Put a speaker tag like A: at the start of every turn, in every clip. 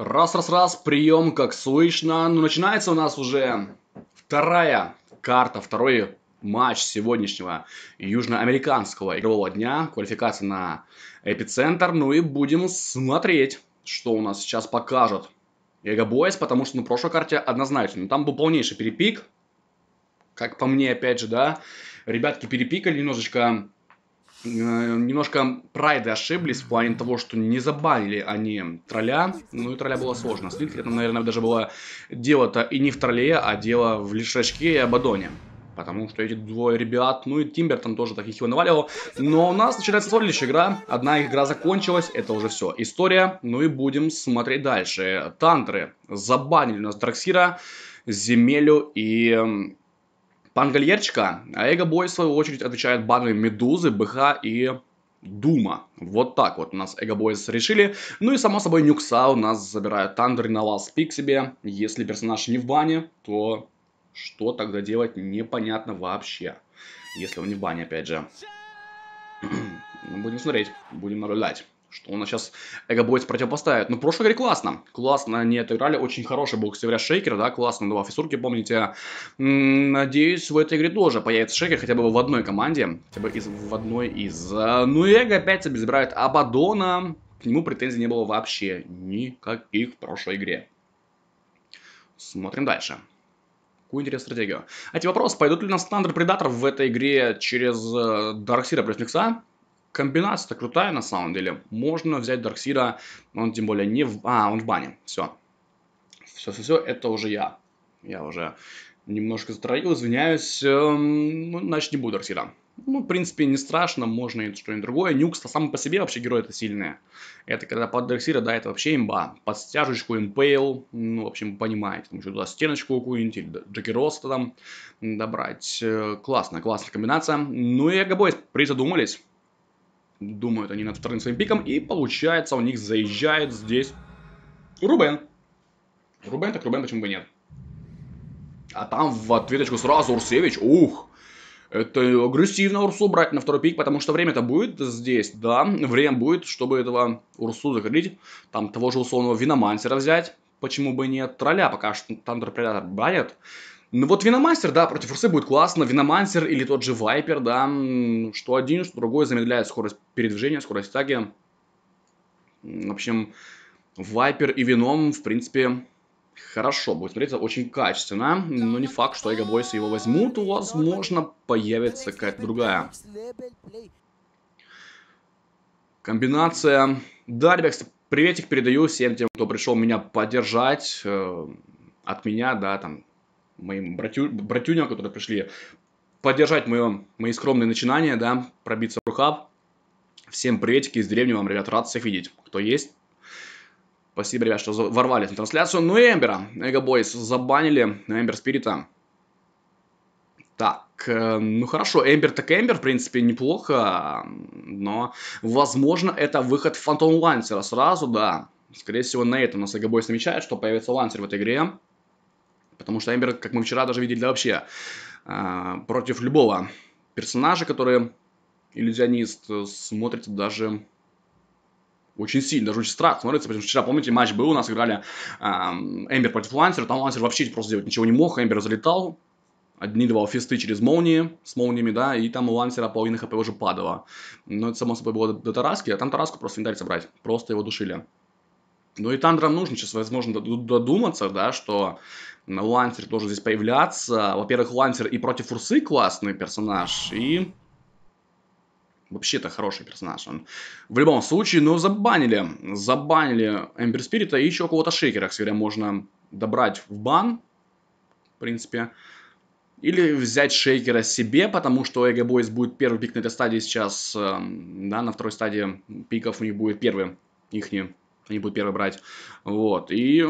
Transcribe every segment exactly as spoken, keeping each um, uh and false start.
A: Раз, раз, раз, прием, как слышно. Ну, начинается у нас уже вторая карта, второй матч сегодняшнего южноамериканского игрового дня. Квалификация на Эпицентр. Ну и будем смотреть, что у нас сейчас покажет Эго Бойс, потому что на прошлой карте однозначно. Там был полнейший перепик. Как по мне, опять же, да. Ребятки перепикали немножечко... Немножко прайды ошиблись в плане того, что не забанили они тролля. Ну и тролля было сложно слить. Это, наверное, даже было дело-то и не в тролле, а дело в Лишачке и Абадоне. Потому что эти двое ребят, ну и Тимбер там тоже таких его наваливал. Но у нас начинается следующая игра. Одна игра закончилась, это уже все история. Ну и будем смотреть дальше. Тантры забанили у нас Драксира, Земелю и... Пангальерчика, а Эго Бой, в свою очередь, отвечает банами Медузы, БХ и Дума. Вот так вот у нас Эго Бойс решили. Ну и, само собой, Нюкса у нас забирают Тандер на ласт пик себе. Если персонаж не в бане, то что тогда делать, непонятно вообще. Если он не в бане, опять же. Будем смотреть, будем наблюдать. Что у нас сейчас Эго Бойс противопоставит. Ну, в прошлой игре классно. Классно они отыграли. Очень хороший был, кстати говоря, шейкер, да, классно. Два фиссурки, помните. М-м, надеюсь, в этой игре тоже появится шейкер, хотя бы в одной команде. Хотя бы из, в одной из... Ну, и Эго опять себе забирает Абадона. К нему претензий не было вообще никаких в прошлой игре. Смотрим дальше. Какую интересную стратегию. А эти вопросы, пойдут ли у нас Тандер Предатор в этой игре через Дарксира плюс Никса? Комбинация-то крутая на самом деле. Можно взять Дарксира, он тем более не в... А, он в бане. Все. Все-все-все, это уже я. Я уже немножко затроил, извиняюсь. Эм, ну, значит, не буду Дарксира. Ну, в принципе, не страшно, можно и что-нибудь другое. Нюкс-то сам по себе вообще герой это сильные. Это когда под Дарксира, да, это вообще имба. Под стяжечку, импейл, ну, в общем, понимаете. Там еще туда стеночку какую-нибудь, или Джекероста там добрать. Классная, классная комбинация. Ну и Эго Бойс призадумались. Думают они над вторым своим пиком. И получается, у них заезжает здесь Рубен. Рубен, так Рубен, почему бы нет? А там в ответочку сразу Урсевич. Ух! Это агрессивно Урсу брать на второй пик, потому что время-то будет здесь, да. Время будет, чтобы этого Урсу закрыть. Там того же условного Виномансера взять. Почему бы нет? Тролля пока что Тандер Предатор банят. Ну вот Виномастер, да, против Урсы будет классно. Виномансер или тот же Вайпер, да. Что один, что другой замедляет скорость передвижения, скорость атаки. В общем, Вайпер и Вином, в принципе, хорошо будет смотреться, очень качественно. Но не факт, что Эго Бойс его возьмут. Возможно, появится какая-то другая комбинация. Да, ребят, приветик передаю всем тем, кто пришел меня поддержать. Э, от меня, да, там... моим братю, братюням, которые пришли поддержать мое, мои скромные начинания, да, пробиться в рухаб. Всем приветики из деревни вам, ребят, рад всех видеть, кто есть. Спасибо, ребят, что ворвались на трансляцию. Ну и Эмбера, Эго Бойс забанили, Эмбер Спирита. Так, э, ну хорошо, Эмбер так Эмбер, в принципе, неплохо, но, возможно, это выход Фантом Лансера сразу, да. Скорее всего, на этом у нас Эго Бойс намечает, что появится Лансер в этой игре. Потому что Эмбер, как мы вчера даже видели, да, вообще э, против любого персонажа, который иллюзионист, смотрится даже очень сильно, даже очень страшно смотрится. Потому что вчера, помните, матч был, у нас играли э, Эмбер против Лансера, там Лансер вообще просто сделать ничего не мог, Эмбер залетал, одни давал фисты через молнии, с молниями, да, и там у Лансера половина хп уже падала. Но это, само собой, было до, до Тараски, а там Тараску просто не дали собрать, просто его душили. Ну и Тандрам нужно сейчас, возможно, додуматься, да, что Лансер тоже здесь появляться. Во-первых, Лансер и против Урсы классный персонаж, и вообще-то хороший персонаж. Он в любом случае, ну, забанили. Забанили Эмбер Спирита и еще кого-то Шейкера, кстати говоря, можно добрать в бан, в принципе. Или взять Шейкера себе, потому что Эго Бойс будет первый пик на этой стадии сейчас, да, на второй стадии пиков у них будет первый, ихний. Они будут первый брать. Вот. И...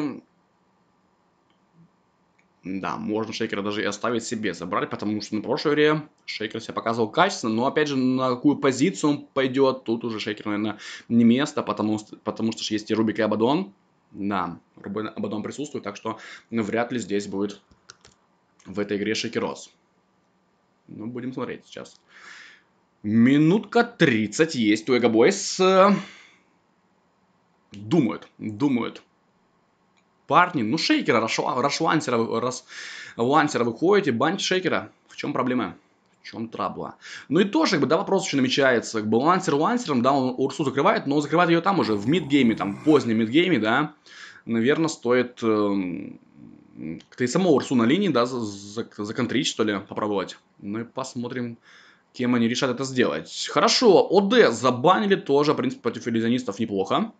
A: Да, можно Шейкера даже и оставить себе, забрать, потому что на прошлой игре Шейкер себя показывал качественно, но опять же, на какую позицию он пойдет, тут уже Шейкер, наверное, не место, потому, потому что есть и Рубик, и Абадон. Да, Рубик и Абадон присутствует, так что ну, вряд ли здесь будет в этой игре Шейкерос. Ну, будем смотреть сейчас. Минутка тридцать есть у Эго Бойс. Думают, думают. парни. Ну, шейкера, раш-лансера, раш-лансера выходите, баньте шейкера. В чем проблема? В чем трабла? Ну и тоже, как бы, да, вопрос еще намечается. Как бы лансер лансером, да, он Урсу закрывает, но закрывает ее там уже, в мидгейме, там, позднем мидгейме, да. Наверное, стоит э, как-то и самого Урсу на линии, да, законтрить, что ли, попробовать. Ну и посмотрим, кем они решат это сделать. Хорошо, ОД забанили тоже, в принципе, против иллюзионистов неплохо.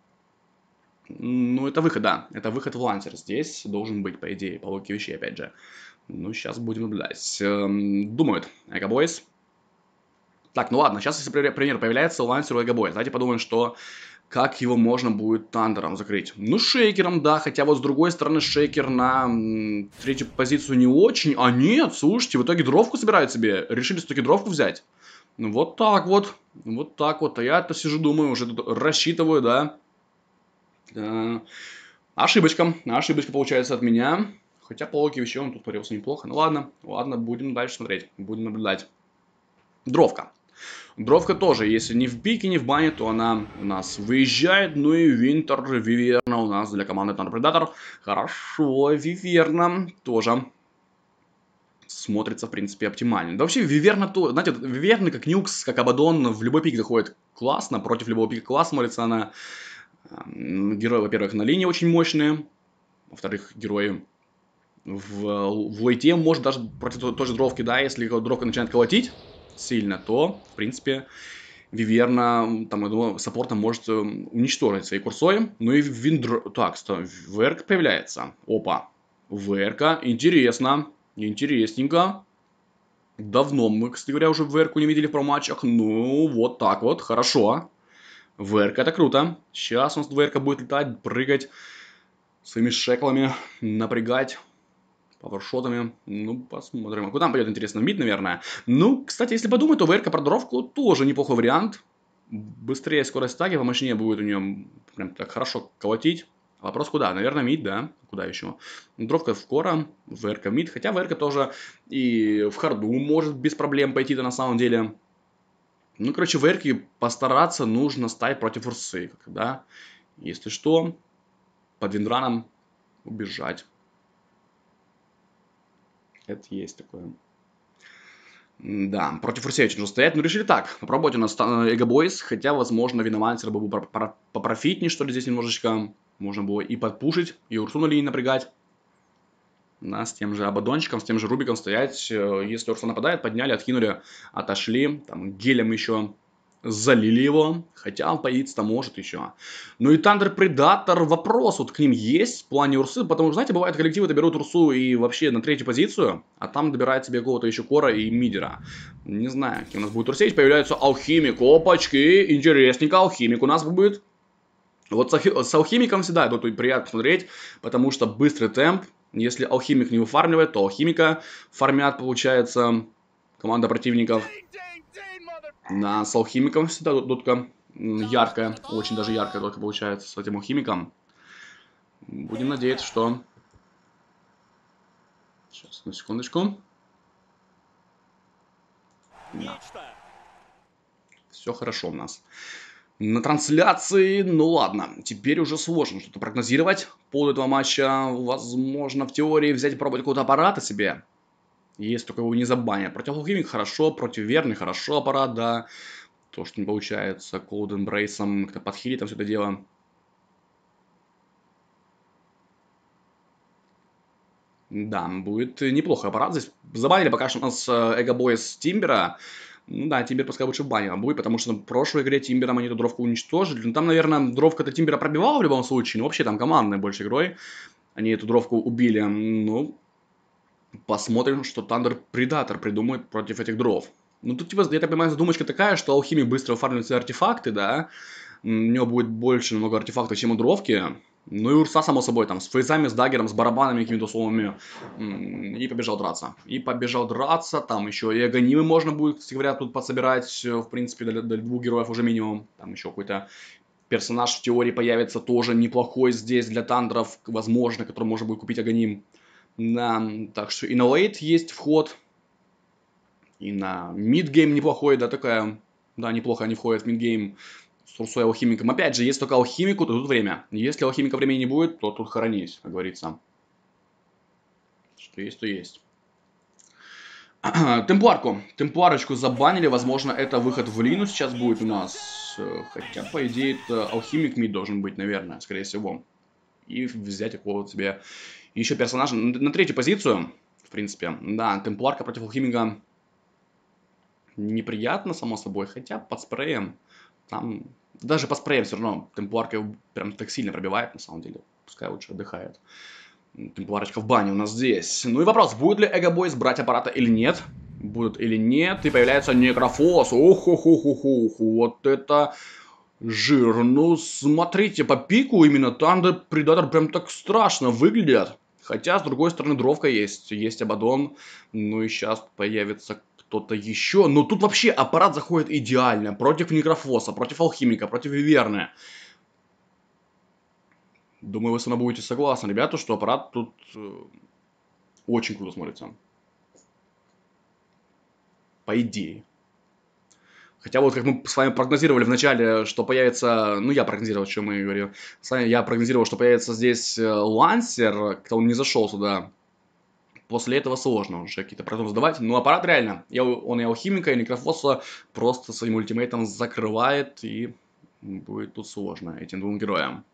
A: Ну, это выход, да. Это выход в лансер. Здесь должен быть, по идее, по логике вещей, опять же. Ну, сейчас будем наблюдать. Эм, думают, Эгобойс. Так, ну ладно, сейчас, если пример появляется, лансер у Эгобойс. Давайте подумаем, что... Как его можно будет тандером закрыть? Ну, шейкером, да. Хотя вот с другой стороны, шейкер на м, третью позицию не очень. А нет, слушайте, в итоге дровку собирают себе. Решили все-таки дровку взять. Ну, вот так вот. Вот так вот. А я-то сижу, думаю, уже тут рассчитываю, да. да. Ошибочка. Ошибочка получается от меня. Хотя по логике вещей он тут парился неплохо. Ну, ладно. Ладно, будем дальше смотреть. Будем наблюдать. Дровка. Дровка тоже, если не в пике, не в бане, то она у нас выезжает. Ну и Винтер, Виверна у нас для команды Thunder Predator. Хорошо, Виверна тоже смотрится, в принципе, оптимально. Да вообще, Виверна, то, знаете, Виверна как Нюкс, как Абадон, в любой пик заходит классно. Против любого пика класс смотрится она. Герои, во-первых, на линии очень мощные. Во-вторых, герои в, в лейте, может даже против той же дровки, да, если дровка начинает колотить сильно, то, в принципе, Виверна, там, я думаю, саппортом может уничтожить своей курсой. Ну и Виндр... Так, стоп, ВРК появляется. Опа. ВРК, интересно. Интересненько. Давно мы, кстати говоря, уже ВРК не видели в проматчах. Ну, вот так вот, хорошо. ВРК это круто. Сейчас у нас ВРК будет летать, прыгать своими шеклами, напрягать. Павершотами. Ну, посмотрим. А куда он пойдет, интересно? В мид, наверное. Ну, кстати, если подумать, то ВРК про дровку тоже неплохой вариант. Быстрее скорость таги, помощнее будет у нее прям так хорошо колотить. Вопрос куда? Наверное, мид, да? Куда еще? Дровка в кора, ВРК мид. Хотя ВРК тоже и в харду может без проблем пойти-то на самом деле. Ну, короче, ВРК постараться нужно стать против Урсы. Да? Если что, под виндраном убежать. Это есть такое. Да, против Урсей очень нужно стоять. Но решили так. Попробовать у нас Эгобойс. Хотя, возможно, Виномансер был бы попрофитнее, что ли, здесь немножечко. Можно было и подпушить, и Урсу на линии напрягать. Да, с тем же Абадончиком, с тем же Рубиком стоять. Если Урса нападает, подняли, откинули, отошли. Там гелем еще залили его. Хотя он появиться-то может еще. Ну и Thunder Predator, вопрос вот к ним есть в плане Урсы. Потому что, знаете, бывает, коллективы доберут Урсу и вообще на третью позицию. А там добирает себе какого-то еще кора и мидера. Не знаю, кем у нас будет Урсеич. Появляется Алхимик. Опачки, интересненько. Алхимик у нас будет. Вот с Алхимиком всегда тут приятно смотреть. Потому что быстрый темп. Если Алхимик не выфармливает, то Алхимика фармят, получается, команда противников. Да, с Алхимиком всегда дудка яркая, очень даже яркая только получается с этим Алхимиком. Будем надеяться, что... Сейчас, на секундочку. Да. Все хорошо у нас. На трансляции, ну ладно, теперь уже сложно что-то прогнозировать по поводу этого матча. Возможно, в теории взять и пробовать какой-то аппарат себе. Есть только его не забанят. Против Алхимик хорошо, против Верны хорошо аппарат, да. То, что не получается Cold Embrace, как-то подхилить там все это дело. Да, будет неплохо аппарат здесь. Забанили пока что у нас Эгобойс Тимбера. Ну да, Тимбер пускай лучше в бане будет, потому что в прошлой игре Тимбером они эту дровку уничтожили. Ну там, наверное, дровка-то Тимбера пробивала в любом случае, но вообще там командная больше игрой. Они эту дровку убили. Ну, посмотрим, что Thunder Predator придумает против этих дров. Ну тут, типа, я так понимаю, задумочка такая, что Алхимик быстро фармит свои артефакты, да. У него будет больше много артефактов, чем у дровки. Ну и Урса, само собой, там, с фейзами, с даггером, с барабанами какими-то условными. И побежал драться. И побежал драться, там еще и агонимы можно будет, кстати говоря, тут подсобирать, в принципе, для, для двух героев уже минимум. Там еще какой-то персонаж в теории появится тоже неплохой здесь для тандеров, возможно, который можно будет купить агоним. Да, так что и на лейт есть вход. И на мидгейм неплохой, да, такая. Да, неплохо они входят в мидгейм. с Урсой алхимиком. Опять же, если только алхимику, то тут время. Если алхимика времени не будет, то тут хоронись, как говорится. Что есть, то есть. Темпларку. Темпларочку забанили. Возможно, это выход в Лину сейчас будет у нас. Хотя, по идее, это алхимик мид должен быть, наверное, скорее всего. И взять какого-то себе еще персонажа на третью позицию. В принципе, да, темпларка против алхимика неприятно, само собой. Хотя под спреем там... Даже под спреем все равно темпларка прям так сильно пробивает, на самом деле. Пускай лучше отдыхает. Темпларочка в бане у нас здесь. Ну и вопрос, будет ли Эгобойс брать аппарата или нет? Будут или нет. И появляется Некрофос. Ох-ох-ох-ох-ох. Вот это жир. Ну, смотрите, по пику именно Тандер Предатор прям так страшно выглядят. Хотя, с другой стороны, дровка есть. Есть Абадон. Ну и сейчас появится кто-то еще. Но тут вообще аппарат заходит идеально. Против Некрофоса, против Алхимика, против Виверны. Думаю, вы со мной будете согласны, ребята, что аппарат тут э, очень круто смотрится. По идее. Хотя вот как мы с вами прогнозировали в начале, что появится... Ну, я прогнозировал, что мы говорили. С вами я прогнозировал, что появится здесь Лансер, когда он не зашел сюда. После этого сложно уже какие-то прогнозы давать. Но аппарат реально, он и Алхимика, и Некрофоса просто своим ультимейтом закрывает. И будет тут сложно этим двум героям.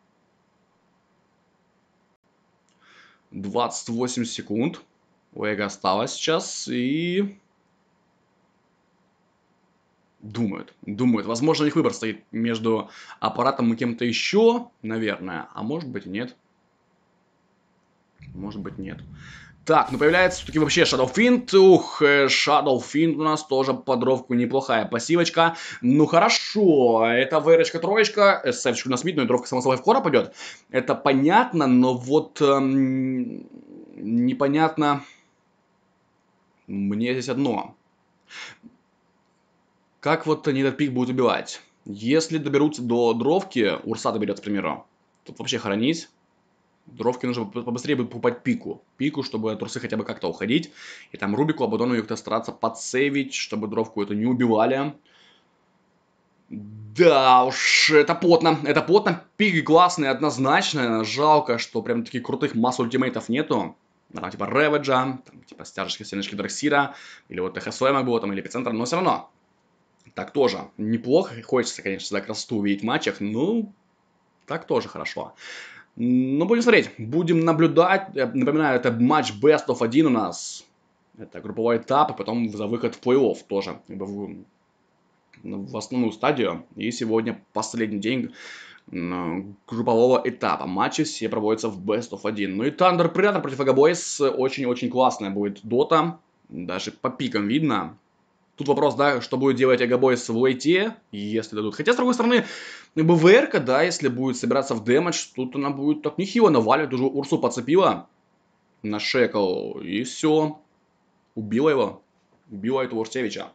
A: двадцать восемь секунд у Эго осталось сейчас, и думают, думают. Возможно, у них выбор стоит между аппаратом и кем-то еще, наверное, а может быть и нет. Может быть нет. Так, ну появляется все-таки вообще Shadow Fiend. Ух, Shadow Fiend у нас тоже под дровку неплохая пассивочка. Ну хорошо, это ВРочка троечка, эсэфчик у нас мид, но и дровка само собой в кора пойдет. Это понятно, но вот эм, непонятно мне здесь одно. Как вот они этот пик будут убивать? Если доберутся до дровки, Урса доберется, к примеру, тут вообще хоронись. Дровки нужно побыстрее будет покупать пику. Пику, чтобы от Урсы хотя бы как-то уходить. И там Рубику, Абадону как-то стараться подсейвить, чтобы дровку эту не убивали. Да уж, это потно. Это потно. Пики классные, однозначно. Жалко, что прям таких крутых масс ультимейтов нету. Там, типа Рэвиджа, там, типа стяжечки стеночки Драксира, или вот ТХСОМа было там, или Эпицентр, но все равно. Так тоже неплохо. Хочется, конечно, всегда красоту увидеть в матчах, но так тоже хорошо. Ну, будем смотреть, будем наблюдать. Я напоминаю, это матч Best of один у нас. Это групповой этап, и потом за выход в плей-офф тоже. В, в основную стадию. И сегодня последний день группового этапа. Матчи все проводятся в Best of один. Ну и Thunder Predator против Эгобойс очень-очень классная будет дота. Даже по пикам видно. Тут вопрос, да, что будет делать Эгобойс в лейте, если дадут. Хотя, с другой стороны, БВРка, да, если будет собираться в дэмэдж, тут она будет так нехило наваливать. Уже Урсу подцепила на шекл, и все. Убила его. Убила этого Урсевича.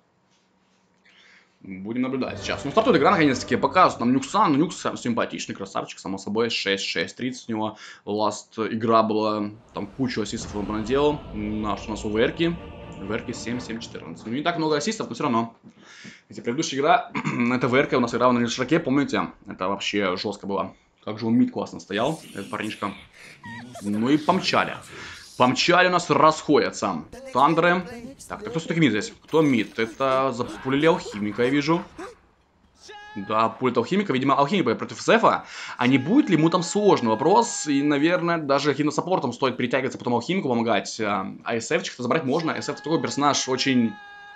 A: Будем наблюдать сейчас. Ну, стартует игра, наконец-таки, показывают нам Нюкса. Ну, Нюкс симпатичный, красавчик, само собой. шесть шесть тридцать у него. Ласт игра была, там кучу ассистов он понаделал. Наш у нас у ВРки. ВРки семь семь четырнадцать. Ну, не так много ассистов, но все равно. Эти предыдущая игра, это ВРка у нас играла на Лишраке, помните? Это вообще жестко было. Как же он мид классно стоял, этот парнишка. Ну и помчали. Помчали у нас, расходятся. Тандеры. Так, так кто все-таки мид здесь? Кто мид? Это запулили алхимика, я вижу. Да, пульт алхимика, видимо, алхимика против эсэфа. А не будет ли ему там сложный вопрос? И, наверное, даже хиносаппортом стоит перетягиваться, потом алхимику помогать. А эсэфчик-то забрать можно. эсэф такой персонаж очень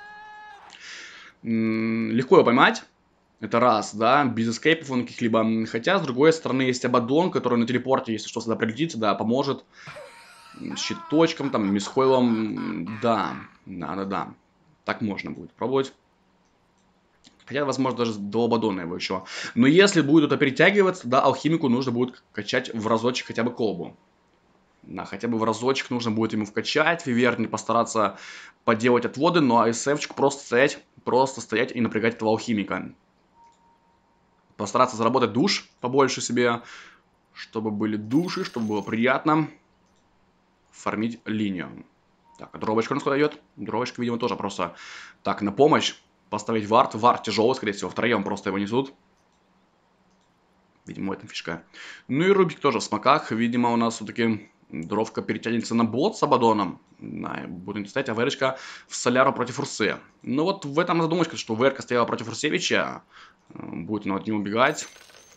A: легко его поймать. Это раз, да, без эскейпов он каких-либо. Хотя, с другой стороны, есть Абадон, который на телепорте, если что, сюда прилетит, да, поможет. Щиточком, там, мисхойлом, да, да-да-да. Так можно будет пробовать. Хотя, возможно, даже до Абадона его еще. Но если будет это перетягиваться, да, алхимику нужно будет качать в разочек хотя бы колбу. Да, хотя бы в разочек нужно будет ему вкачать, Виверни постараться поделать отводы, ну а эсэфчик просто стоять, просто стоять и напрягать этого алхимика. Постараться заработать душ побольше себе, чтобы были души, чтобы было приятно фармить линию. Так, а дробочка у нас куда идет? Дробочка, видимо, тоже просто так, на помощь. Поставить вард. Вард тяжелый, скорее всего, втроем просто его несут. Видимо, в этом фишка. Ну и Рубик тоже в смоках. Видимо, у нас все-таки дровка перетянется на бот с Абадоном. Да, будем стоять, а ВРочка в Соляру против Урсы. Ну вот в этом задумочка, что ВРка стояла против Урсевича. Будет он от него убегать.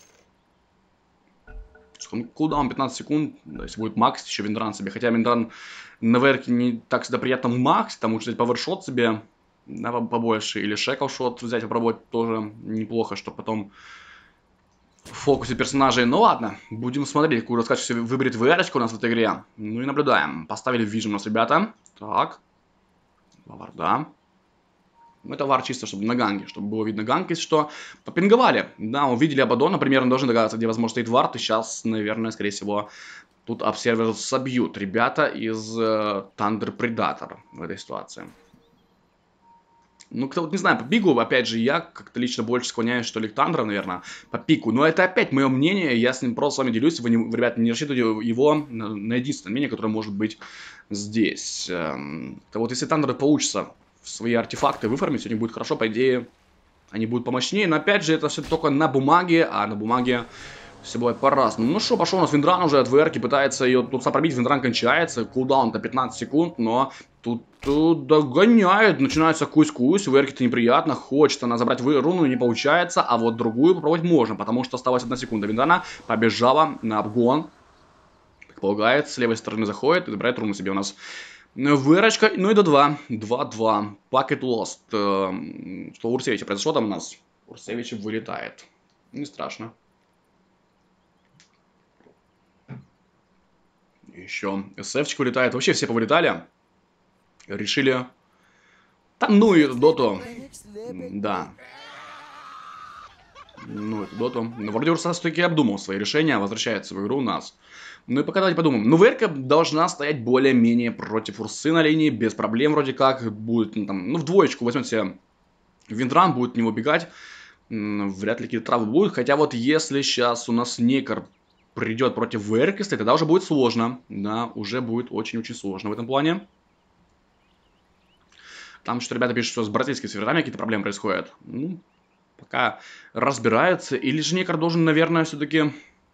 A: Кулдаун пятнадцать секунд. Да, если будет Макс, еще Виндран себе. Хотя Виндран на ВРке не так всегда приятно в Макс. Там лучше взять павершот себе. Да, побольше. Или шеклшот взять, попробовать тоже неплохо, чтобы потом в фокусе персонажей. Ну ладно, будем смотреть, какую раскачку выберет ВРочка у нас в этой игре. Ну и наблюдаем. Поставили вижу у нас ребята. Так. Два варда. Ну, это вар чисто, чтобы на ганге, чтобы было видно ганг, если что. Попинговали. Да, увидели Абадона, примерно должны догадаться, где, возможно, стоит вард. И сейчас, наверное, скорее всего, тут обсервер собьют ребята из э, Thunder Predator в этой ситуации. Ну, кто вот не знаю, по пику, опять же, я как-то лично больше склоняюсь, что ли, к Тандеру, наверное, по пику. Но это опять мое мнение, я с ним просто с вами делюсь. Вы, не, ребята, не рассчитывайте его на, на единственное мнение, которое может быть здесь. Эм, то вот если Тандер получится свои артефакты выформить, у них будет хорошо, по идее, они будут помощнее. Но опять же, это все только на бумаге, а на бумаге все бывает по-разному. Ну что, пошел у нас Виндран уже от ВРки, пытается ее тут пробить, Виндран кончается, кулдаун-то пятнадцать секунд, но тут, тут догоняет, начинается кусь-кусь, ВРке-то неприятно, хочет она забрать руну, не получается, а вот другую попробовать можно, потому что осталась одна секунда. Виндрана побежала на обгон, как полагает, с левой стороны заходит и забирает руну себе у нас. Вырочка, ну и до два. два-два. Пакет лост. Что у Урсевича произошло там у нас? Урсевич вылетает. Не страшно. Еще эсэфчик вылетает. Вообще все повылетали. Решили... Там, ну и доту. Да. Ну, это доту. Но вроде Урсас таки обдумал свои решения. Возвращается в игру у нас. Ну и пока давайте подумаем. Ну, ВРка должна стоять более-менее против Урсы на линии. Без проблем вроде как. Будет, ну, там, ну в двоечку возьмет себе Виндран, будет в него бегать. Вряд ли какие-то травы будут. Хотя вот если сейчас у нас Некер придет против ВРки, тогда уже будет сложно. Да, уже будет очень-очень сложно в этом плане. Там что ребята пишут, что с бразильскими серверами какие-то проблемы происходят. Ну, пока разбираются. Или же Некер должен, наверное, все-таки...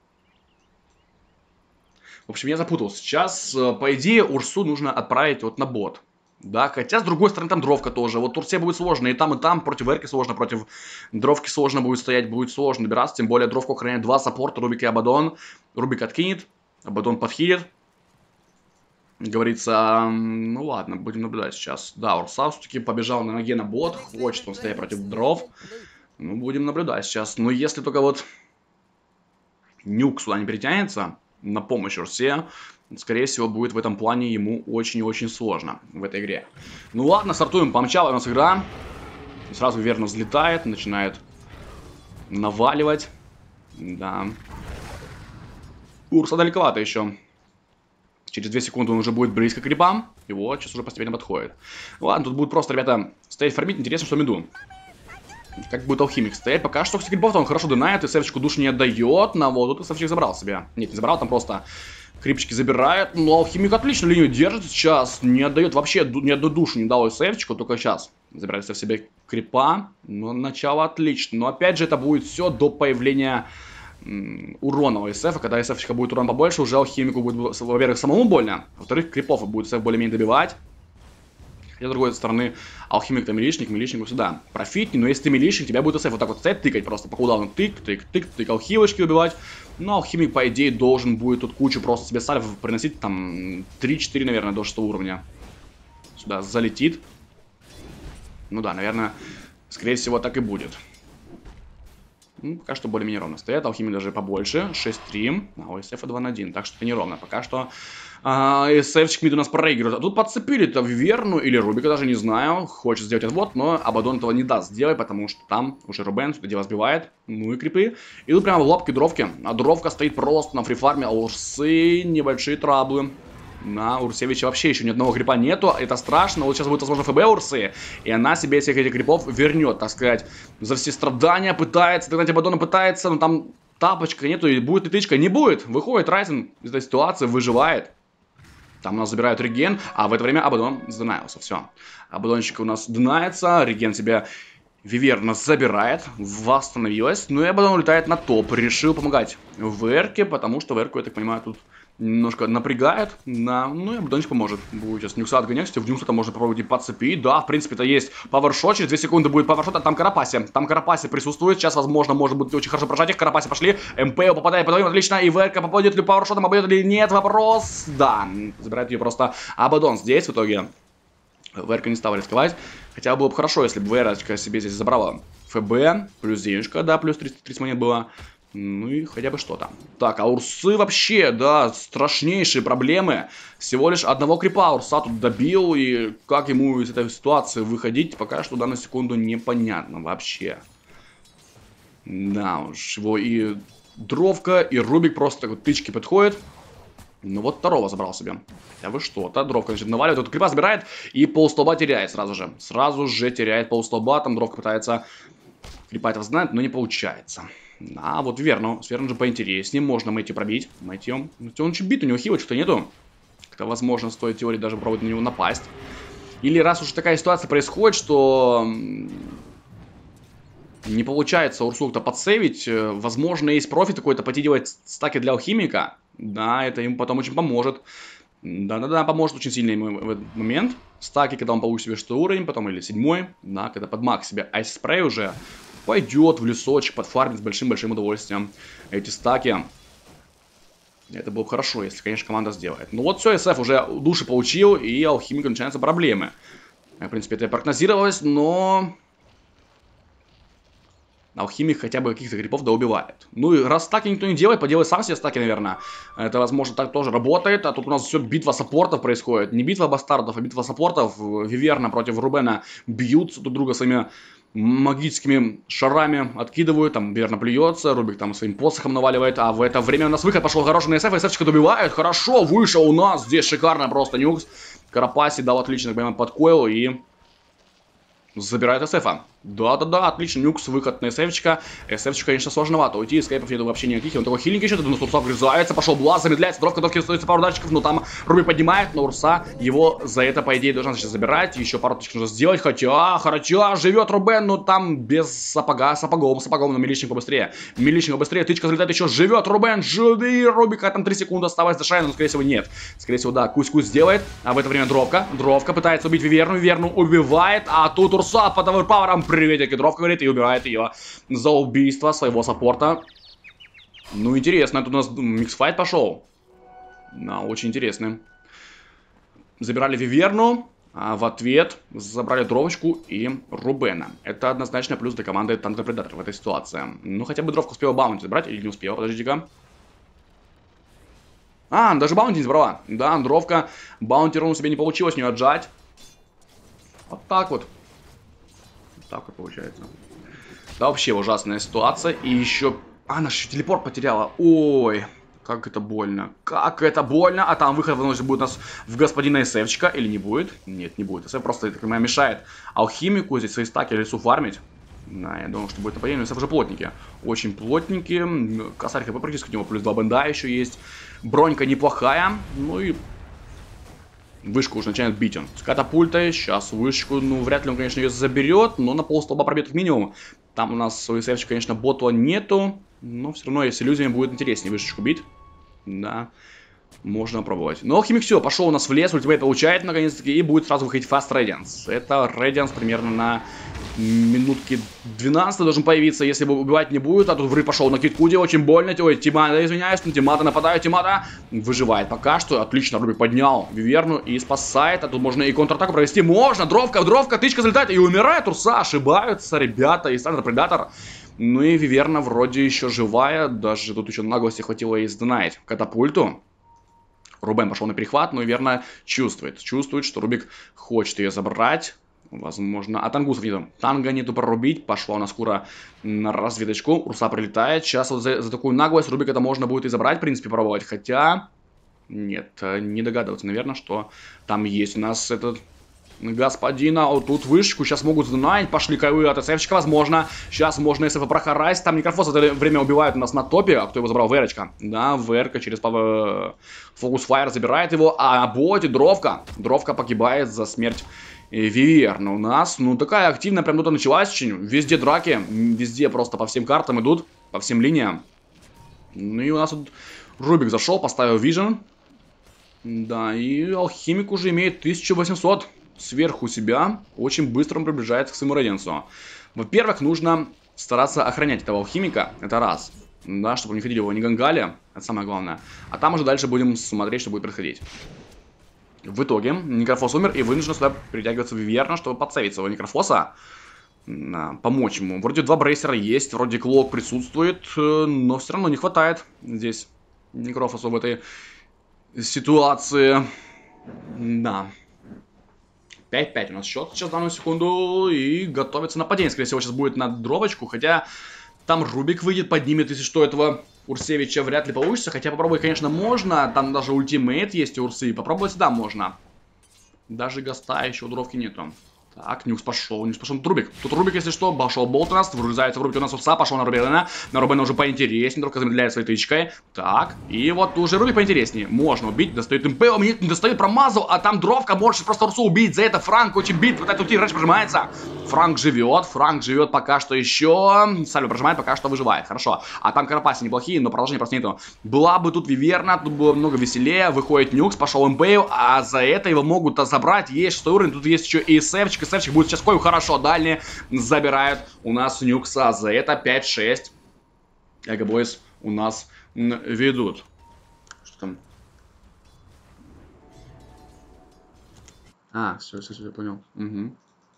A: В общем, я запутался. Сейчас, по идее, Урсу нужно отправить вот на бот. Да, хотя, с другой стороны, там дровка тоже. Вот Урсе будет сложно. И там, и там. Против Эрки сложно. Против дровки сложно будет стоять. Будет сложно добираться. Тем более, дровку охраняет два саппорта. Рубик и Абадон. Рубик откинет. Абадон подхилит. Говорится, ну ладно, будем наблюдать сейчас. Да, Урса все-таки побежал на ноге на бот. Хочет он стоять против дров. Ну, будем наблюдать сейчас. Но если только вот Нюк сюда не перетянется... на помощь Урсе, скорее всего, будет в этом плане ему очень и очень сложно в этой игре. Ну ладно, стартуем. Помчала у нас игра. Сразу верно взлетает, начинает наваливать. Да. Урса далековато еще. Через две секунды он уже будет близко к крипам. И вот, сейчас уже постепенно подходит. Ладно, тут будут просто, ребята, стоять фармить. Интересно, что миду. Как будет алхимик стоять. Пока что, кстати, крипов он хорошо дынает, и сэвчику душ не отдает. На вот, тут сэвчик забрал себе. Нет, не забрал, там просто крипчики забирает. Но алхимик отлично линию держит сейчас. Не отдает вообще, ни одну душу не дал сэвчику, только сейчас. Забирает в себе крипа. Но начало отлично. Но опять же, это будет все до появления м, урона у эсэфа. Когда эсэфчика будет урон побольше, уже алхимику будет, во-первых, самому больно. Во-вторых, крипов будет эсэф более-менее добивать. Хотя, с другой стороны, алхимик-то милишник, милишник сюда профитни, но если ты милишник, тебя будет эсэф вот так вот стоять, тыкать просто по кулдауну, тык, тык, тык, тык, алхимочки убивать. Но алхимик, по идее, должен будет тут кучу просто себе сальвов приносить, там, три-четыре, наверное, до шестого уровня. Сюда залетит. Ну да, наверное, скорее всего, так и будет. Ну, пока что более-менее ровно стоят, алхимик даже побольше, шесть-три, а у эсэфа два на один, так что это неровно. Пока что а, эсэфчик мид у нас проигрывает, а тут подцепили-то Верну или Рубика, даже не знаю, хочет сделать отвод, но Абадон этого не даст сделать, потому что там уже Рубен сюда дело сбивает, ну и крипы. И тут прямо в лапке дровки, а дровка стоит просто на фрифарме, а у Урсы небольшие траблы. На Урсевича вообще еще ни одного крипа нету, это страшно, вот сейчас будет, возможно, ФБ Урсы, и она себе всех этих крипов вернет, так сказать, за все страдания пытается, догнать Абадона пытается, но там тапочка нету, и будет ли тычка? Не будет, выходит Райзен из этой ситуации, выживает, там у нас забирают реген, а в это время Абадон сдынался, все, Абадончик у нас дынается, реген себя Виверна забирает, восстановилась, но и Абадон улетает на топ. Решил помогать ВРке, потому что ВРку, я так понимаю, тут немножко напрягает. Да, ну и Абадончик поможет. Будет сейчас Нюкса отгонять, в Нюкса там можно попробовать и подцепить. Да, в принципе, это есть павершот, через две секунды будет павершот, а там Карапаси. Там Карапаси присутствует, сейчас, возможно, может быть очень хорошо прожать их. Карапаси пошли, МП попадает под отлично, и ВРка попадет ли павершотом, обойдет или нет, вопрос. Да, забирает ее просто Абадон здесь в итоге. ВРка не стала рисковать. Хотя было бы хорошо, если бы ВРка себе здесь забрала ФБ, плюс денежка, да, плюс триста тридцать монет было. Ну и хотя бы что-то. Так, а Урсы вообще, да, страшнейшие проблемы. Всего лишь одного крипа Урса тут добил, и как ему из этой ситуации выходить, пока что, да, на секунду непонятно вообще. Да уж, его и Дровка, и Рубик просто так вот тычки подходят. Ну вот второго забрал себе. Хотя бы что-то. Дровка, значит, наваливает. Тут крипа забирает. И полстолба теряет сразу же. Сразу же теряет полстолба. Там Дровка пытается крипа этого знает, но не получается. А вот верно. С верно же поинтереснее. Можно Мэтью пробить. Мэтью. Он чуть бит, у него хила что-то нету. Как-то возможно, стоит теории даже пробовать на него напасть. Или раз уж такая ситуация происходит, что не получается Урсу-то подсейвить, возможно, есть профит какой-то пойти делать стаки для алхимика. Да, это ему потом очень поможет. Да-да-да, поможет очень сильно ему в этот момент. Стаки, когда он получит себе шестой уровень, потом или седьмой. Да, когда под маг себе айс-спрей уже пойдет в лесочек, подфармит с большим-большим удовольствием эти стаки. Это было бы хорошо, если, конечно, команда сделает. Ну вот все, СФ уже души получил, и алхимика начинаются проблемы. В принципе, это и прогнозировалось, но алхимик хотя бы каких-то крипов да убивает. Ну и раз стаки никто не делает, поделай сам себе стаки, наверное. Это, возможно, так тоже работает. А тут у нас все битва саппортов происходит. Не битва бастардов, а битва саппортов. Виверна против Рубена бьются друг друга своими магическими шарами, откидывают. Там Виверна плюется, Рубик там своим посохом наваливает. А в это время у нас выход пошел хороший на СФ. СФчика добивают. Хорошо, вышел у нас. Здесь шикарно просто Нюкс. Карапаси дал отлично, прямо под койл и забирает СФа. Да-да-да, отлично, Нюкс, выход на СФчика. СФчика, конечно, сложновато уйти, скайпов нету вообще никаких. Он такой хиленький еще, но Урса врезается, пошел Блаз, замедляется, Дровка, Дровки остается пару ударчиков, но там Рубик поднимает, но Урса его за это, по идее, должна сейчас забирать. Еще пару точек нужно сделать, хотя, хотя, живет Рубен, но там без сапога, сапогом, сапогом, но Миличник побыстрее. Миличник побыстрее, тычка залетает еще, живет Рубен, живи, Рубика, там три секунды осталось до Шайна, но, скорее всего, нет. Скорее всего, да, кусь-кусь сделает, а в это время Дровка, Дровка пытается убить Виверну, Виверну убивает, а тут Урса под оверпауэром, приветики, Дровка говорит, и убивает ее за убийство своего саппорта. Ну, интересно, это у нас миксфайт пошел. Да, очень интересный. Забирали Виверну, а в ответ забрали Дровочку и Рубена. Это однозначно плюс для команды Thunder Predator в этой ситуации. Ну, хотя бы Дровка успела баунти забрать или не успела, подождите-ка. А, даже баунти не забрала. Да, Дровка баунти ровно себе не получилось, не отжать. Вот так вот. Так вот получается. Да, вообще ужасная ситуация. И еще... А, она еще телепорт потеряла. Ой, как это больно. Как это больно. А там выход выносит будет у нас в господина СФчика. Или не будет? Нет, не будет. СФ просто, так понимаю, мешает алхимику здесь свои стаки лесу фармить. Да, я думал, что будет нападение. СФ уже плотники. Очень плотненькие. Косарь хп практически, у него плюс два бенда еще есть. Бронька неплохая. Ну и... Вышку уже начинает бить он. С катапультой. Сейчас вышку, ну, вряд ли он, конечно, ее заберет. Но на полстолба пробьет как минимум. Там у нас у СФ, конечно, ботла нету. Но все равно, если иллюзиями будет интереснее вышечку бить. Да. Можно пробовать. Но алхимик все, пошел у нас в лес. Ультимейт получает, наконец-таки. И будет сразу выходить Fast Radiance. Это Radiance примерно на минутки двенадцать должен появиться, если убивать не будет. А тут врыв пошел на Киткуде, очень больно. Ой, Тимата, извиняюсь, на Тимата нападает, Тимата выживает пока что. Отлично, Рубик поднял Виверну и спасает. А тут можно и контратаку провести. Можно, Дровка, Дровка, тычка залетает и умирает. Урса, ошибаются ребята из Thunder Predator. Ну и Виверна вроде еще живая. Даже тут еще наглости хватило и сднать катапульту. Рубен пошел на перехват, но Виверна чувствует. Чувствует, что Рубик хочет ее забрать. Возможно. А тангусов нету. Танга нету прорубить. Пошла у нас Кура на разведочку. Урса прилетает. Сейчас вот за, за такую наглость Рубик это можно будет и забрать, в принципе, попробовать. Хотя... Нет, не догадываться, наверное, что там есть у нас этот... Господин, а вот тут вышку сейчас могут знать. Пошли кайвы от СФчика, возможно. Сейчас можно СФ прохарать. Там Некрофос в это время убивают у нас на топе. А кто его забрал? ВРочка. Да, ВРка через Фокус Файр забирает его. А боте Дровка. Дровка погибает за смерть И Виверна у нас, ну, такая активная прям тут началась очень. Везде драки, везде просто по всем картам идут, по всем линиям. Ну и у нас тут Рубик зашел, поставил Вижен. Да, и Алхимик уже имеет тысячу восемьсот сверху себя. Очень быстро он приближается к своему Рейденсу. Во-первых, нужно стараться охранять этого Алхимика, это раз. Да, чтобы не ходили его, не гангали, это самое главное. А там уже дальше будем смотреть, что будет происходить. В итоге Некрофос умер и вынужден сюда притягиваться Виверна, чтобы подсейвить своего Некрофоса. Да, помочь ему. Вроде два брейсера есть, вроде Клок присутствует, но все равно не хватает здесь Некрофосу в этой ситуации. Да. пять пять у нас счет сейчас в данную секунду. И готовится нападение. Скорее всего, сейчас будет на дровочку. Хотя там Рубик выйдет, поднимет, если что, этого Урсевича вряд ли получится. Хотя попробовать, конечно, можно. Там даже ультимейт есть у Урсы. Попробовать всегда можно. Даже Гаста еще у дровки нету. Так, Нюкс пошел, Нюкс пошел. Тут Рубик. Тут Рубик, если что, пошел болт у нас. Врезается в Рубик у нас Урса, пошел на Рубина. На Рубина уже поинтереснее. Дровка замедляет своей тычкой. Так, и вот уже Рубик поинтереснее. Можно убить, достает МП. Он не достает, промазал. А там дровка может просто Урсу убить. За это Франк очень бит. Вот этот раньше прожимается. Франк живет. Франк живет пока что еще. Салю прожимает, пока что выживает. Хорошо. А там Карапаси неплохие, но продолжения просто нету. Была бы тут Виверна, тут было много веселее. Выходит Нюкс, пошел МП. А за это его могут забрать. Есть шестой уровень. Тут есть еще и эсэфчик. Эсэфчик будет сейчас кою хорошо. Дальние забирают у нас Нюкса. За это пять шесть. Эгобойс у нас ведут. Что там? А, все, все, все, я понял. Угу.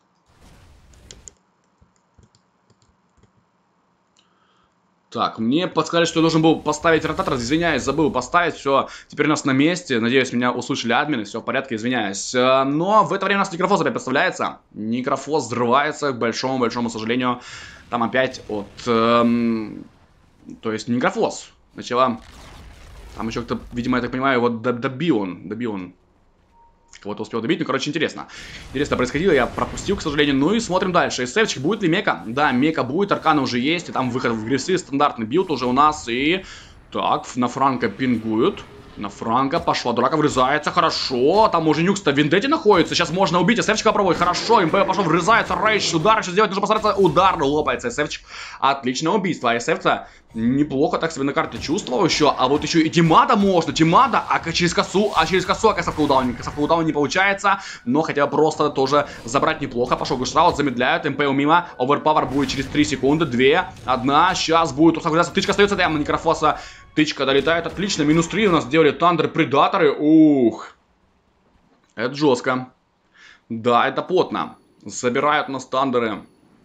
A: Так, мне подсказали, что я должен был поставить ротатор. Извиняюсь, забыл поставить. Все, теперь у нас на месте. Надеюсь, меня услышали админы. Все в порядке, извиняюсь. Но в это время у нас Некрофос опять подставляется. Некрофос взрывается, к большому-большому сожалению. Там опять от... Эм, то есть Некрофос. Начала... Там еще кто-то, видимо, я так понимаю, вот добил он. Добил он. Кого-то успел добить, ну, короче, интересно. Интересно происходило, я пропустил, к сожалению. Ну и смотрим дальше. эсэфчик, будет ли мека? Да, мека будет, аркана уже есть. И там выход в грифсы, стандартный билд уже у нас. И так, на Франка пингуют. На Франка пошла, драка врезается, хорошо. Там уже Нюкс-то в Вендетте находится. Сейчас можно убить, эсэфчик попробовать, хорошо. МП пошел, врезается, рейдж, удар. Сейчас сделать нужно постараться, удар, лопается эсэфчик. Отличное убийство, эсэф-то неплохо так себя на карте чувствовал еще. А вот еще и Тимада можно, Тимада, а через косу, а через косу, а косовка удаун, косовка удаун не получается. Но хотя бы просто тоже забрать неплохо. Пошел Гушраут, замедляют, МП мимо. Оверпавер будет через три секунды, две, одна. Сейчас будет, тычка остается, да, Некрофоса. Тычка долетает, отлично. Минус три у нас сделали Тандер Предаторы. Ух. Это жестко. Да, это плотно. Забирают у нас Тандеры.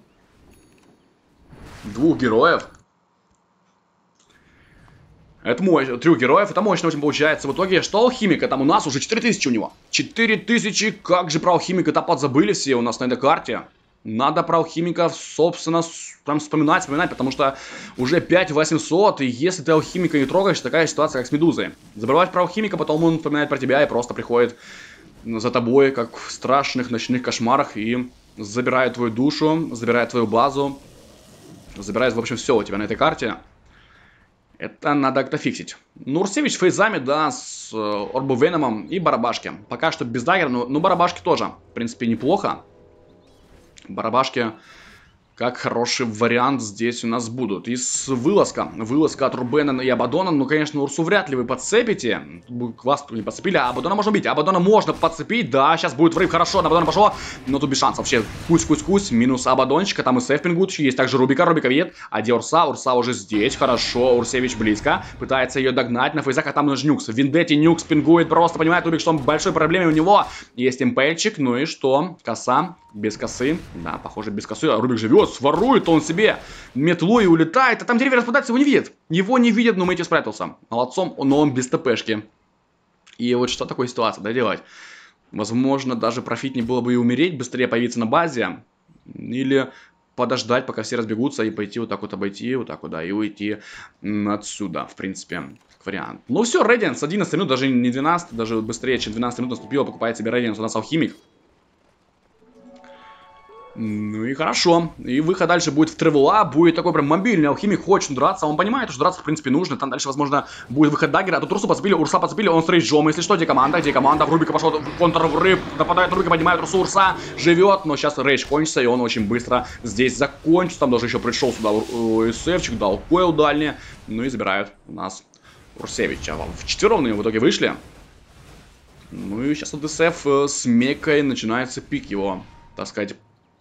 A: Двух героев. Это мощно. Трех героев. Это мощно очень получается. В итоге, что Алхимика? Там у нас уже четыре тысячи у него. четыре тысячи. Как же про Алхимика-то подзабыли все у нас на этой карте. Надо про Алхимиков, собственно, прям вспоминать, вспоминать, потому что уже пять восемьсот, и если ты Алхимика не трогаешь, такая ситуация, как с Медузой. Забывать про Алхимика, потом он вспоминает про тебя и просто приходит за тобой, как в страшных ночных кошмарах, и забирает твою душу, забирает твою базу, забирает, в общем, все у тебя на этой карте. Это надо как-то фиксить. Нурсевич фейзами, да, с Орбу Веномом и Барабашки. Пока что без даггера, но, но Барабашки тоже, в принципе, неплохо. Барабашки как хороший вариант здесь у нас будут. И с вылазка. Вылазка от Рубена и Абадона. Ну, конечно, Урсу вряд ли вы подцепите. Вас не подцепили, а Абадона можно убить. Абадона можно подцепить. Да, сейчас будет врыв. Хорошо, на Абадона пошло. Но тут без шансов. Вообще, кусь-кусь-кусь. Минус Абадончика. Там и сейф пингут. Есть также Рубика. Рубика видит. А где Урса? Урса уже здесь. Хорошо. Урсевич близко. Пытается ее догнать. На фейзах, а там наш Нюкс. В Вендетте Нюкс пингует. Просто понимает Рубик, что он большой проблемой у него. Есть импельчик. Ну и что? Коса. Без косы. Да, похоже, без косы. А Рубик живет. Сворует он себе метлу и улетает. А там деревья распадаются, его не видит. Его не видит, но Мэтью спрятался. Молодцом, но он без ТПшки. И вот что такой ситуация, да, делать? Возможно, даже профитнее было бы и умереть, быстрее появиться на базе. Или подождать, пока все разбегутся, и пойти вот так вот обойти, вот так вот, да, и уйти отсюда, в принципе, как вариант. Ну все, Рейдианс, одиннадцать минут, даже не двенадцать, даже быстрее, чем двенадцать минут наступило, покупает себе Рейдианс, у нас Алхимик. Ну и хорошо. И выход дальше будет в Тревела. Будет такой прям мобильный. Алхимик хочет драться. Он понимает, что драться в принципе нужно. Там дальше, возможно, будет выход даггера. А тут Урсу подцепили, Урса подцепили. Он с рейджом. Если что, где команда? Где команда? В Рубика пошел в контр-врыв. Нападает Рубика, поднимает Урсу. Урса живет. Но сейчас рейдж кончится. И он очень быстро здесь закончится. Там даже еще пришел сюда СФчик. Дал койл дальний. Ну и забирают у нас Урсевича. В четвером на него в итоге вышли. Ну и сейчас у ДСФ с Мекой начинается пик его, так сказать,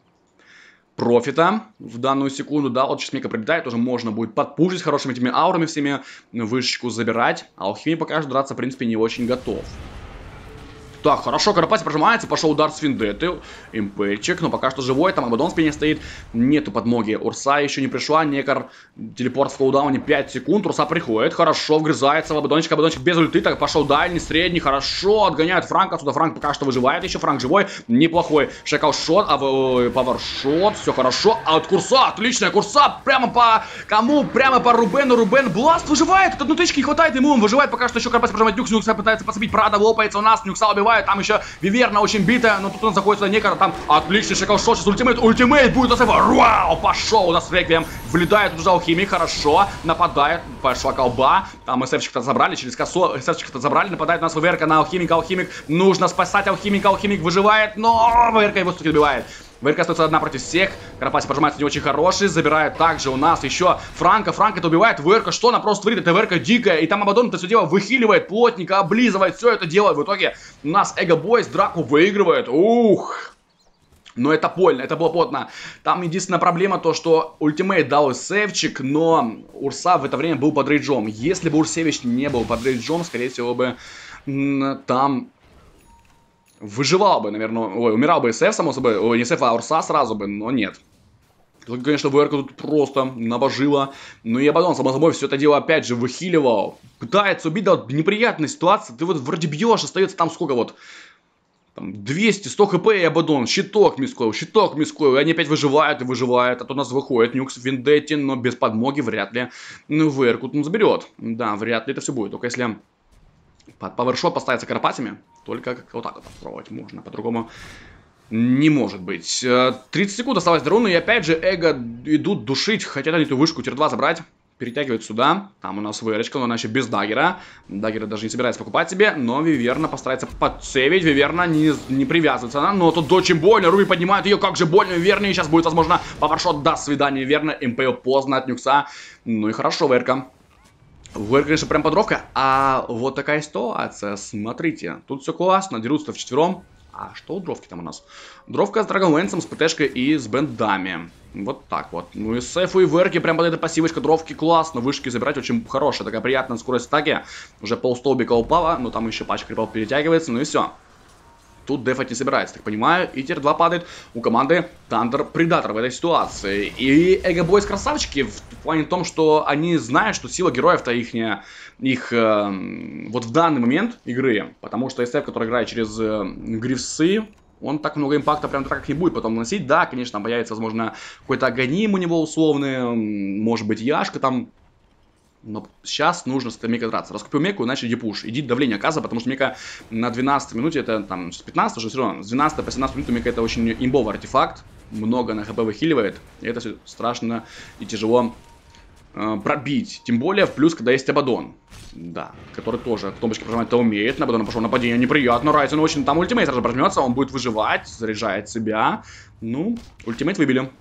A: профита в данную секунду. Да, вот сейчас Мека прилетает, уже можно будет подпушить хорошими этими аурами всеми, вышечку забирать. А Алхимик пока что драться, в принципе, не очень готов. Так, хорошо, Карапати прожимается, пошел удар с Виндетты, импельчик, но пока что живой, там Абадон в спине стоит, нету подмоги, Урса еще не пришла, Некар, телепорт в кулдауне пять секунд, Урса приходит, хорошо, вгрызается в Абадончик, Абадончик без ульты, так пошел дальний, средний, хорошо, отгоняет Франка, отсюда Франк пока что выживает, еще Франк живой, неплохой, шакал-шот, а павер-шот, все хорошо, а от Курса, отличная Курса, прямо по кому, прямо по Рубену, Рубен Бласт выживает, от одной тычки не хватает ему, он выживает, пока что еще Карапати прожимает Нюкс, Нюкса пытается подцепить, Прада лопается у нас, Нюкса убивает. Там еще Виверна очень битая, но тут он заходит сюда Некара, там отличный шакал-шот, сейчас ультимейт, ультимейт будет у нас, вау, пошел у нас Реквием, влетает уже Алхимик, хорошо, нападает, пошла колба, там СФчик-то забрали, через косо, СФчик-то забрали, нападает у нас ВВРка на Алхимика, Алхимик, нужно спасать Алхимика, Алхимик выживает, но ВВРка его все-таки добивает. ВРК остается одна против всех. Карапати пожимается не очень хороший. Забирает также у нас еще Франка. Франка это убивает. ВРК что она просто творит? Это ВРК дикая. И там Абадон это все дело выхиливает. Плотненько облизывает. Все это дело. В итоге у нас Эго Бойс драку выигрывает. Ух. Но это больно, это было плотно. Там единственная проблема то, что ультимейт дал Севчик, но Урса в это время был под рейджом. Если бы Урсевич не был под рейджом, скорее всего бы там... Выживал бы, наверное, ой, умирал бы СФ, само собой, ой, не СФ, а Урса сразу бы, но нет. Только, конечно, ВРК тут просто набожила. Ну и Абадон, само собой, все это дело опять же выхиливал. Пытается убить, да, неприятная ситуация. Ты вот вроде бьешь, остается там сколько вот... Там двести сто хп и Абадон, щиток мискойл, щиток мискойл, и они опять выживают и выживают. А то у нас выходит Нюкс в Виндетте, но без подмоги вряд ли ну, ВРК он заберет. Да, вряд ли это все будет, только если... Под павершот поставится Карапатями. Только как вот так вот попробовать можно. По-другому не может быть. тридцать секунд осталось до руны. И опять же Эго идут душить. Хотят они эту вышку тир два забрать. Перетягивают сюда. Там у нас вырочка, но она еще без даггера. Даггера даже не собирается покупать себе. Но Виверна постарается подсейвить. Виверна не, не привязывается она. Но тут очень больно. Руби поднимает ее. Как же больно Виверне. И сейчас будет, возможно, павершот. До свидания, Виверна. МПО поздно от Нюкса. Ну и хорошо, ВРК. ВРК, конечно, прям подровка, а вот такая ситуация, смотрите, тут все классно, дерутся вчетвером, а что у дровки там у нас? Дровка с Драгонлэнсом, с ПТшкой и с бендами, вот так вот, ну и с и ВРК прям под эта пассивочка дровки классно, вышки забирать очень хорошая, такая приятная скорость атаки, уже полстолбика упала, но там еще пачка крипов перетягивается, ну и все. Тут дефать не собирается, так понимаю. И тир два падает у команды Thunder Predator в этой ситуации. И Эго Бойс красавчики в плане том, что они знают, что сила героев-то их, не, их э, вот в данный момент игры. Потому что СФ, который играет через э, грифсы, он так много импакта прям так не будет потом наносить. Да, конечно, там появится, возможно, какой-то агоним у него условный, может быть, Яшка там. Но сейчас нужно с этой Мекой драться. Раскупил Меку, иначе депуш. Иди давление оказывай, потому что Мека на двенадцатой минуте, это там с пятнадцатой уже все равно. С двенадцатой по семнадцатой минуте Мека это очень имбовый артефакт. Много на хп выхиливает. И это все страшно и тяжело э, пробить. Тем более, в плюс, когда есть Абадон. Да, который тоже кнопочки прожимать-то умеет. На Абадона пошел нападение, неприятно. Райзен очень там ультимейт сразу прожмется, он будет выживать, заряжает себя. Ну, ультимейт выбили.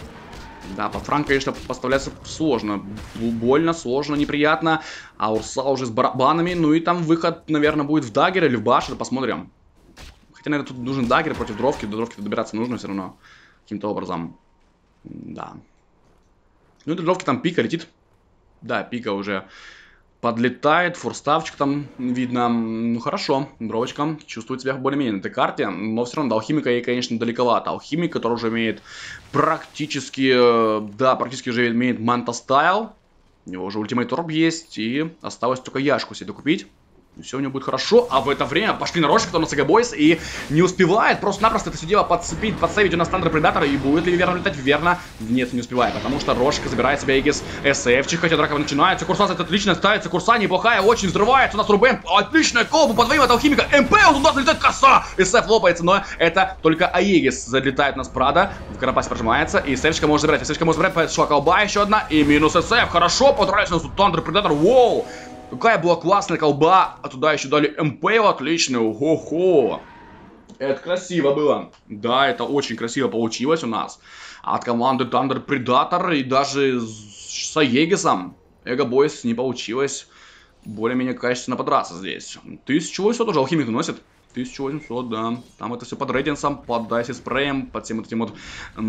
A: Да, по Франку, конечно, поставляться сложно. Больно, сложно, неприятно. А Урса уже с барабанами. Ну и там выход, наверное, будет в даггер или в башер. Посмотрим. Хотя, наверное, тут нужен даггер против дровки. До дровки добираться нужно все равно. Каким-то образом. Да. Ну и до дровки там пика летит. Да, пика уже подлетает. Форставчик там видно. Ну хорошо. Дровочка чувствует себя более-менее на этой карте. Но все равно до Алхимика ей, конечно, далековато. Алхимик, который уже имеет практически... Да, практически уже имеет Манта Стайл. У него уже ультимейт орб есть. И осталось только Яшку себе докупить. Все у него будет хорошо, а в это время пошли на Рошка, кто у нас Эгобойс, и не успевает просто-напросто это все дело подцепить, подставить у нас Тандер Предатор, и будет ли верно летать? Верно, нет, не успевает, потому что Рошка забирает себе Эгис эсэфчик, хотя драка начинается, Курса это отлично ставится, Курса неплохая, очень взрывается, у нас Рубен, отличная колба, подвоим от Алхимика, МП, он туда залетает, коса, эсэф лопается, но это только Аегис залетает у нас Прада, в Карапасе прожимается, и эсэфчика может забирать, эсэфчика может забирать, пошла колба еще одна, и минус эсэф, хорошо, подрались у нас тут Тандер Предатор, воу! Какая была классная колба, а туда еще дали МП отличную, хо-хо. Это красиво было. Да, это очень красиво получилось у нас. От команды Thunder Predator и даже с Аегисом Эгобойс не получилось более-менее качественно подраться здесь. тысяча восемьсот уже Алхимик носит. тысяча восемьсот, да. Там это все под рейдинсом, под дайси спреем, под всем этим вот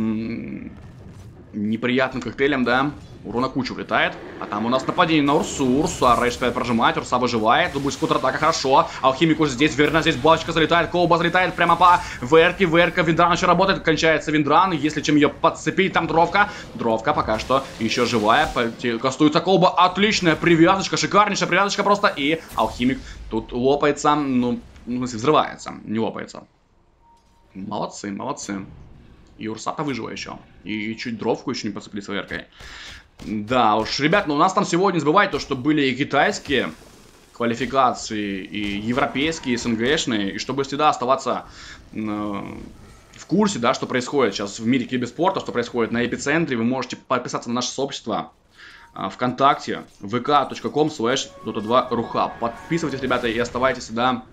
A: неприятным коктейлем, да. Урона кучу влетает. А там у нас нападение на Урсу. Урса рейдж прожимает, Урса выживает. Тут будет контратака, хорошо. Алхимик уже здесь, верно, здесь балочка залетает. Колба залетает прямо по Верке. Верка, Виндран еще работает. Кончается Виндран. Если чем ее подцепить, там дровка. Дровка пока что еще живая. Кастуется колба. Отличная привязочка, шикарнейшая привязочка просто. И Алхимик тут лопается. Ну, в смысле, взрывается. Не лопается. Молодцы, молодцы. И Урсата выжила еще. И чуть дровку еще не подцепили с Веркой. Да уж, ребят, ну у нас там сегодня, не забывайте, то, что были и китайские квалификации, и европейские, и СНГшные, и чтобы всегда оставаться э, в курсе, да, что происходит сейчас в мире киберспорта, что происходит на Эпицентре, вы можете подписаться на наше сообщество э, ВКонтакте, вэ ка точка ком слэш дота два рухаб. Подписывайтесь, ребята, и оставайтесь всегда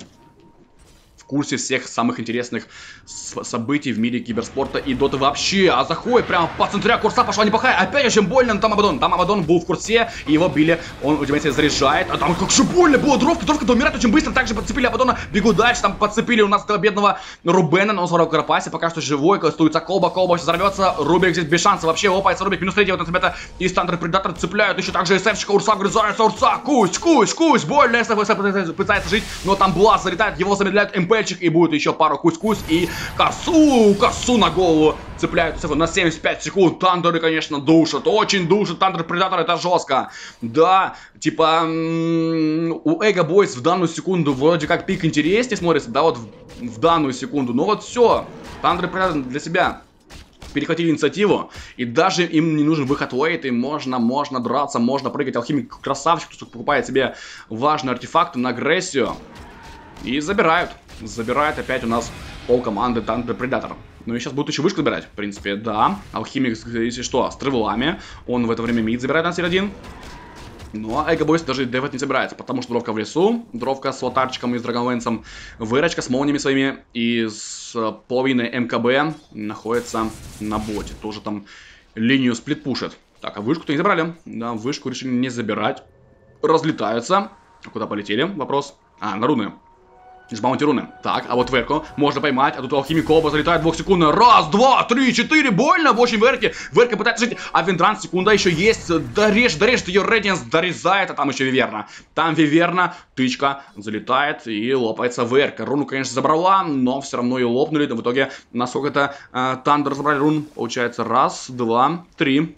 A: в курсе всех самых интересных событий в мире киберспорта и доты вообще. А заходит прямо по центре, Курса пошла неплохая. Опять очень больно, но там Абадон. Там Абадон был в курсе, и его били. Он удивительно заряжает. А там как же больно было. Дровка, дровка, то умирает очень быстро. Также подцепили Абадона. Бегут дальше. Там подцепили у нас этого бедного Рубена. Но он в Карапасе пока что живой. Кастуется колба, колба сейчас взорвется. Рубик здесь без шанса. Вообще лопается Рубик. Минус третий. Вот на ребята из Thunder Predator цепляют. Еще также эсэфчика. Урса вгрызается. Урса. Кусь, кусь, кусь. Больно. эсэф, эсэф пытается жить. Но там Блаз залетает. Его замедляют МПчик. И будет еще пару кусь-кусь. И косу, косу на голову цепляют на семьдесят пять секунд. Тандеры, конечно, душат. Очень душат. Thunder Predator, это жестко. Да, типа у Эгобойс в данную секунду вроде как пик интереснее смотрится. Да, вот в, в данную секунду. Но вот все. Thunder Predator для себя перехватили инициативу, и даже им не нужен выход лейт, и можно, можно драться, можно прыгать. Алхимик красавчик, кто покупает себе важные артефакты на агрессию. И забирают. Забирает опять у нас пол команды Thunder Predator. Ну и сейчас будут еще вышку забирать, в принципе, да. Алхимик, если что, с тревелами. Он в это время мид забирает на один. Но Эгобойс даже дефать не собирается, потому что дровка в лесу, дровка с лотарчиком и с драгонлэнсом, вырочка с молниями своими и с половиной МКБ находится на боте. Тоже там линию сплит пушит. Так, а вышку-то не забрали. Да, вышку решили не забирать. Разлетаются. Куда полетели? Вопрос. А, на руны. Сбаунти руны. Так, а вот Верку можно поймать. А тут Алхимик колба залетает двухсекундно. Раз, два, три, четыре. Больно в очень Верке. Верка пытается жить. А Виндран секунда еще есть. Дорежь, дорежет ее Рейдианс. Дорезает. А там еще Виверна. Там Виверна. Тычка залетает и лопается Верка. Руну, конечно, забрала, но все равно ее лопнули. В итоге, насколько-то э, Тандер забрали рун. Получается, раз, два, три.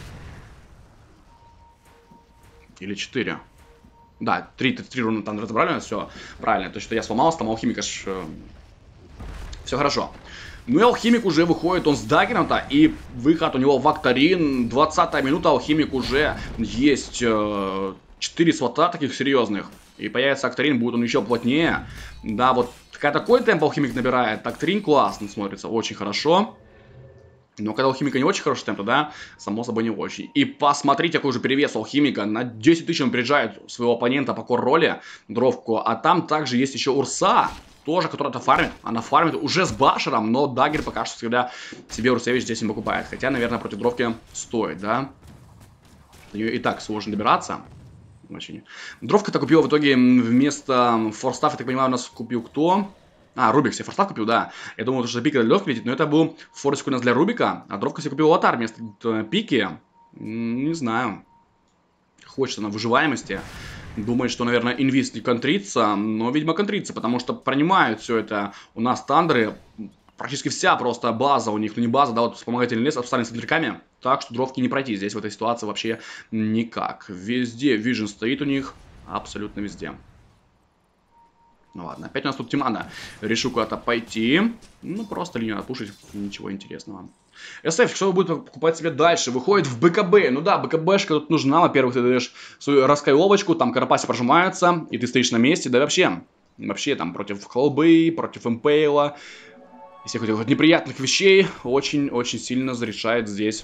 A: Или четыре. Да, три, три руны там разобрали, все правильно. То, что я сломался, там Алхимика ж... Э, все хорошо. Ну и Алхимик уже выходит, он с даггером-то, и выход у него в Акторин. двадцатая минута, Алхимик уже есть э, четыре слота таких серьезных. И появится Акторин, будет он еще плотнее. Да, вот когда такой темп Алхимик набирает, Акторин классно смотрится, очень хорошо. Но когда Алхимика не очень хороший темп, да, само собой не очень. И посмотрите, какой же перевес Алхимика. На десять тысяч он приезжает своего оппонента по кор-роле, дровку. А там также есть еще Урса, тоже, которая-то фармит. Она фармит уже с башером, но даггер пока что всегда себе Урсевич здесь не покупает. Хотя, наверное, против дровки стоит, да. До нее и так сложно добираться. Очень. Дровка-то купила в итоге вместо форстафа, я так понимаю, у нас купил кто? А, Рубик себе форстав купил, да. Я думал, что пика для Дровки летит, но это был форсик у нас для Рубика. А Дровка себе купил лотар вместо пики. Не знаю. Хочется на выживаемости. Думает, что, наверное, инвист не контрится. Но, видимо, контрится, потому что принимают все это. У нас тандеры. Практически вся просто база у них. Ну, не база, да, вот вспомогательный лес обставлен с ветряками. Так что Дровки не пройти здесь в этой ситуации вообще никак. Везде Vision стоит у них. Абсолютно везде. Ну ладно, опять у нас тут Тимана. Решу куда-то пойти. Ну, просто линию отпушить. Ничего интересного. эс эф, что будет покупать себе дальше? Выходит в БКБ. Ну да, БКБшка тут нужна. Во-первых, ты даешь свою раскайловочку, там карапаси прожимаются, и ты стоишь на месте. Да вообще, вообще там против Холбы, против Импейла, и всех этих вот неприятных вещей очень-очень сильно зарешает здесь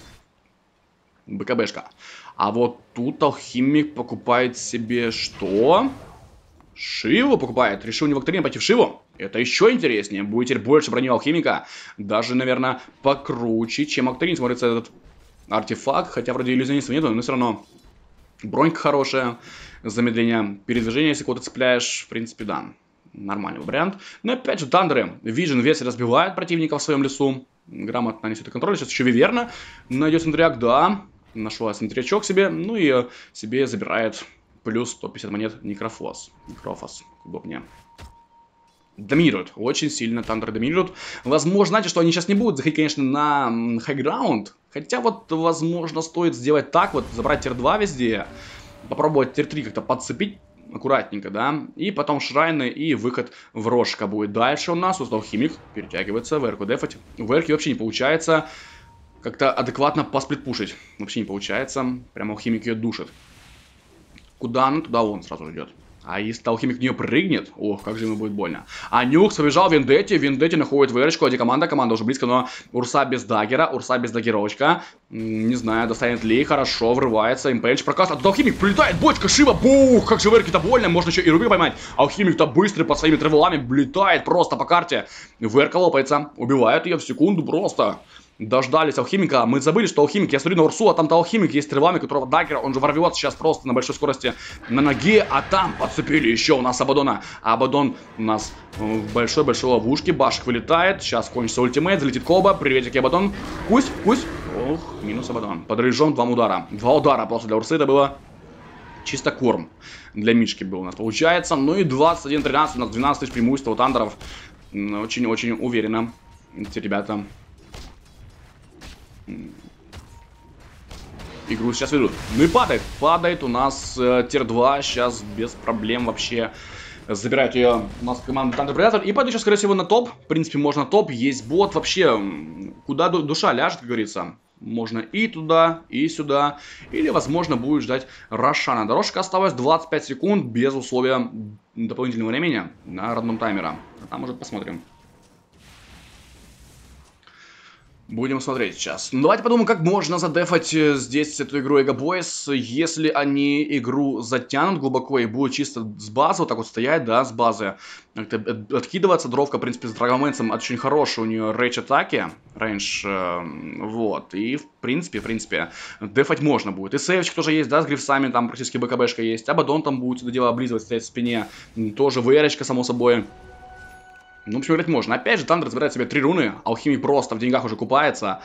A: БКБшка. А вот тут алхимик покупает себе что? Шиву покупает. Решил не Вакторин, пойти в Шиву. Это еще интереснее. Будет теперь больше брони алхимика. Даже, наверное, покруче, чем Вакторин смотрится этот артефакт. Хотя вроде иллюзионистов нету, но все равно бронька хорошая. Замедление передвижения, если кого-то цепляешь. В принципе, да. Нормальный вариант. Но опять же, Тандеры. Вижен вес разбивает противника в своем лесу. Грамотно несет контроль. Сейчас еще Виверна найдет синтриак. Да. Нашла синтриачок себе. Ну и себе забирает плюс сто пятьдесят монет Некрофос. Некрофос, удобнее. Доминируют. Очень сильно Тандеры доминируют. Возможно, знаете, что они сейчас не будут заходить, конечно, на хайграунд. Хотя вот, возможно, стоит сделать так вот. Забрать тир два везде. Попробовать тир три как-то подцепить аккуратненько, да. И потом шрайны и выход в рожка будет. Дальше у нас устал химик. Перетягивается в эрку дефать. В эрке вообще не получается как-то адекватно посплитпушить. Вообще не получается. Прямо алхимик ее душит. Куда она, туда он сразу идет. А если алхимик в нее прыгнет, ох, как же ему будет больно. А Нюкс побежал в Вендетте, Вендетте находит вырочку, а где команда? Команда уже близко, но Урса без даггера, Урса без даггеровочка. Не знаю, достанет ли, хорошо, врывается, Импельч прокаст, а тут алхимик прилетает, бочка, Шива, бух, как же в эрке-то больно, можно еще и руби поймать. Алхимик-то быстрый под своими тревелами, влетает просто по карте. Верка лопается, убивает ее в секунду просто. Дождались алхимика. Мы забыли, что алхимик. Я смотрю на Урсу, а там-то алхимик есть тревами, которого даггера. Он же ворвется сейчас просто на большой скорости на ноге. А там подцепили еще у нас Абадона. А Абадон у нас в большой-большой ловушке. Башек вылетает. Сейчас кончится ультимейт. Залетит Коба. Приветики, Абадон. Кусь, кусь. Ох, минус Абадон. Под рейджом два удара. Два удара просто для Урсы это было. Чисто корм. Для Мишки был у нас получается. Ну и двадцать один тринадцать. У нас двенадцать тысяч преимущества у Тандеров. Очень-очень уверенно. Эти ребята игру сейчас ведут. Ну и падает. Падает у нас э, тир два. Сейчас без проблем вообще забирает ее у нас команда Thunder Predator. И пойду сейчас, скорее всего, на топ. В принципе, можно топ. Есть бот. Вообще, куда душа ляжет, как говорится. Можно и туда, и сюда. Или, возможно, будет ждать Рошана. Дорожка осталась двадцать пять секунд без условия дополнительного времени на родном таймера. А там уже посмотрим. Будем смотреть сейчас. Ну, давайте подумаем, как можно задефать здесь эту игру Эго Бойс, если они игру затянут глубоко и будут чисто с базы, вот так вот стоять, да, с базы. Откидываться, дровка, в принципе, с Драгоменцем очень хорошая, у нее рейдж атаки, рейндж, э, вот, и, в принципе, в принципе, дефать можно будет. И сейвчик тоже есть, да, с грифсами, там практически БКБшка есть, Абадон там будет сюда дело облизывать, стоять в спине, тоже ВРочка, само собой. Ну, в общем, играть можно. Опять же, Тандер забирает себе три руны. Алхимик просто в деньгах уже купается.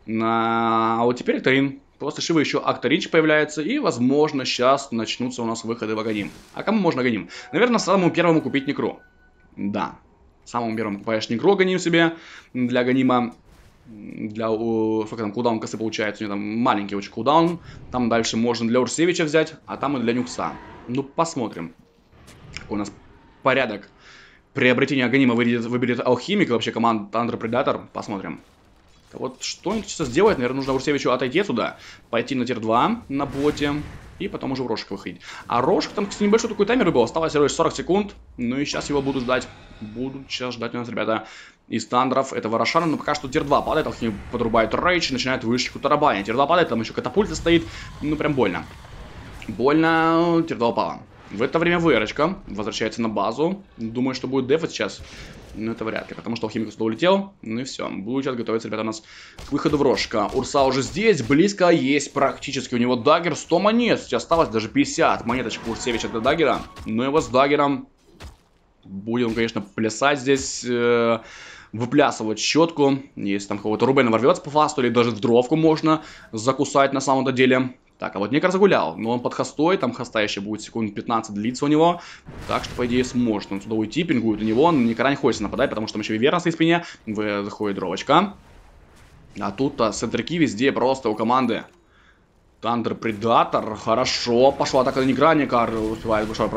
A: А вот теперь Акторин. После Шивы еще Акторич появляется. И, возможно, сейчас начнутся у нас выходы в Аганим. А кому можно Аганим? Наверное, самому первому купить Некру. Да. Самому первому покупаешь Некру Аганим себе. Для Аганима. Для, сколько там, кулдаун косы получается. У него там маленький очень кулдаун. Там дальше можно для Урсевича взять. А там и для Нюкса. Ну, посмотрим. Какой у нас порядок приобретение Аганима выберет, выберет алхимик, вообще команда Thunder Predator. Посмотрим. Вот что-нибудь сейчас сделать. Наверное, нужно Урсевичу отойти отсюда. Пойти на тир два на боте. И потом уже в Рошек выходить. А Рошек там, кстати, небольшой такой таймер был. Осталось всего лишь сорок секунд. Ну и сейчас его будут ждать. Будут сейчас ждать у нас, ребята, из Тандеров этого Рошана. Но пока что тир два падает. Алхимик подрубает рейдж и начинает вышечку тарабанить. тир два падает, там еще катапульта стоит. Ну прям больно. Больно. тир два упала. В это время Вэрочка возвращается на базу. Думаю, что будет дефать сейчас. Но это вряд ли, потому что алхимик сюда улетел. Ну и все. Будут сейчас готовиться, ребята, у нас к выходу в Рошка. Урса уже здесь, близко есть практически. У него даггер, сто монет. Сейчас осталось даже пятьдесят монеточек у Урсевича для даггера. Но его с даггером будем, конечно, плясать здесь, э, выплясывать щетку. Если там кого-то Рубена ворвется по фасту, или даже в дровку можно закусать на самом-то деле. Так, а вот Некр загулял, но он под хостой, там хоста еще будет секунд пятнадцать длиться у него. Так что, по идее, сможет он сюда уйти, пингует у него, он никогда не хочет нападать, потому что там еще Виверна на своей спине, заходит дровочка. А тут-то сентрики везде просто у команды. Thunder Predator, хорошо, пошла атака на Некра, Некар успевает большой прожать.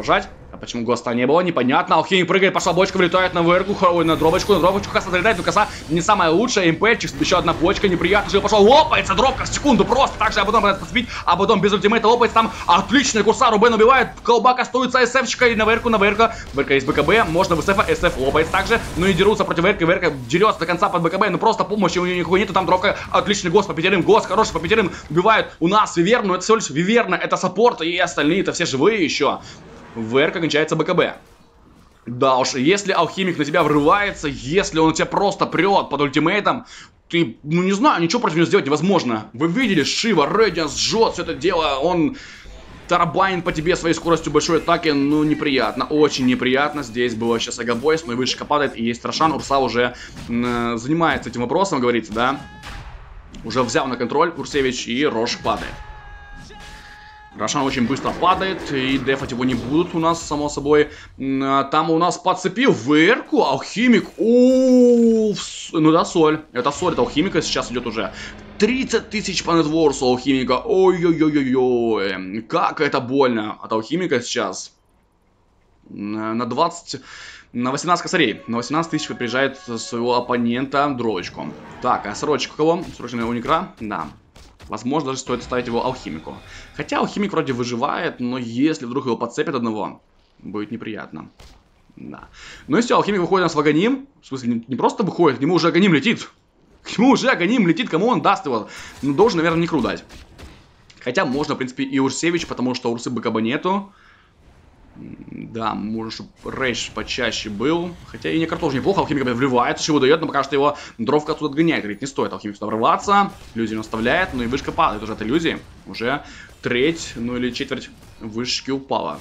A: А почему ГОСТа не было, непонятно. Алхимик прыгает, пошла бочка, вылетает на ВРку, на дробочку, на дробочку, коса залетает, но коса не самая лучшая, импельчик, еще одна бочка, неприятно, что пошла, лопается дробка в секунду просто, так же, а потом пытается подсбить, а потом без ультимейта лопается там, отличный курса, Рубен убивает, колбака стоится СФчика и на ВРку, на ВРка, ВРка есть БКБ, можно в СФ, СФ лопается также, ну и дерутся против ВРка, ВРка дерется до конца под БКБ, но просто помощи у нее никакой нету, там дробка, отличный ГОСТ по пятерым, ГОСТ хороший по пятерым, убивает у нас Виверну, это всего лишь Виверна, это саппорт, и остальные это все живые еще. ВРка кончается БКБ. Да уж, если алхимик на тебя врывается, если он на тебя просто прет под ультимейтом, ты, ну не знаю, ничего против него сделать невозможно. Вы видели, Шива, Рэдианс жжет все это дело, он тарабанит по тебе своей скоростью большой атаки, ну неприятно, очень неприятно. Здесь было сейчас эгобойс, но и вышка падает, и есть Рошан, Урса уже э, занимается этим вопросом, говорится, да. Уже взял на контроль Урсевич, и Рош падает. Рошан очень быстро падает, и дефать его не будут у нас, само собой. Там у нас подцепил ВРку, алхимик. Ууу, ну да, соль. Это соль, это алхимика сейчас идет уже. тридцать тысяч по нетворсу алхимика. Ой-ой-ой-ой-ой. Как это больно от алхимика сейчас. На двадцать... На восемнадцать косарей. На восемнадцать тысяч приезжает своего оппонента дровочку. Так, а срочка у кого? Срочная уникра? Да. Возможно, даже стоит ставить его алхимику. Хотя алхимик вроде выживает, но если вдруг его подцепят одного, будет неприятно. Да. Но если алхимик выходит у нас в Аганим, в смысле, не, не просто выходит, к нему уже Аганим летит. К нему уже Аганим летит, кому он даст его? Ну, должен, наверное, Некру дать. Хотя можно, в принципе, и Урсевич, потому что Урсы БКБ нету. Да, можно, чтобы рейдж почаще был. Хотя и Некр тоже неплохо, алхимик вливается, чего дает, но пока что его дровка отсюда отгоняет. Говорит, не стоит алхимик сюда врываться. Иллюзию он оставляет, ну и вышка падает уже от иллюзии. Уже треть, ну или четверть вышки упала.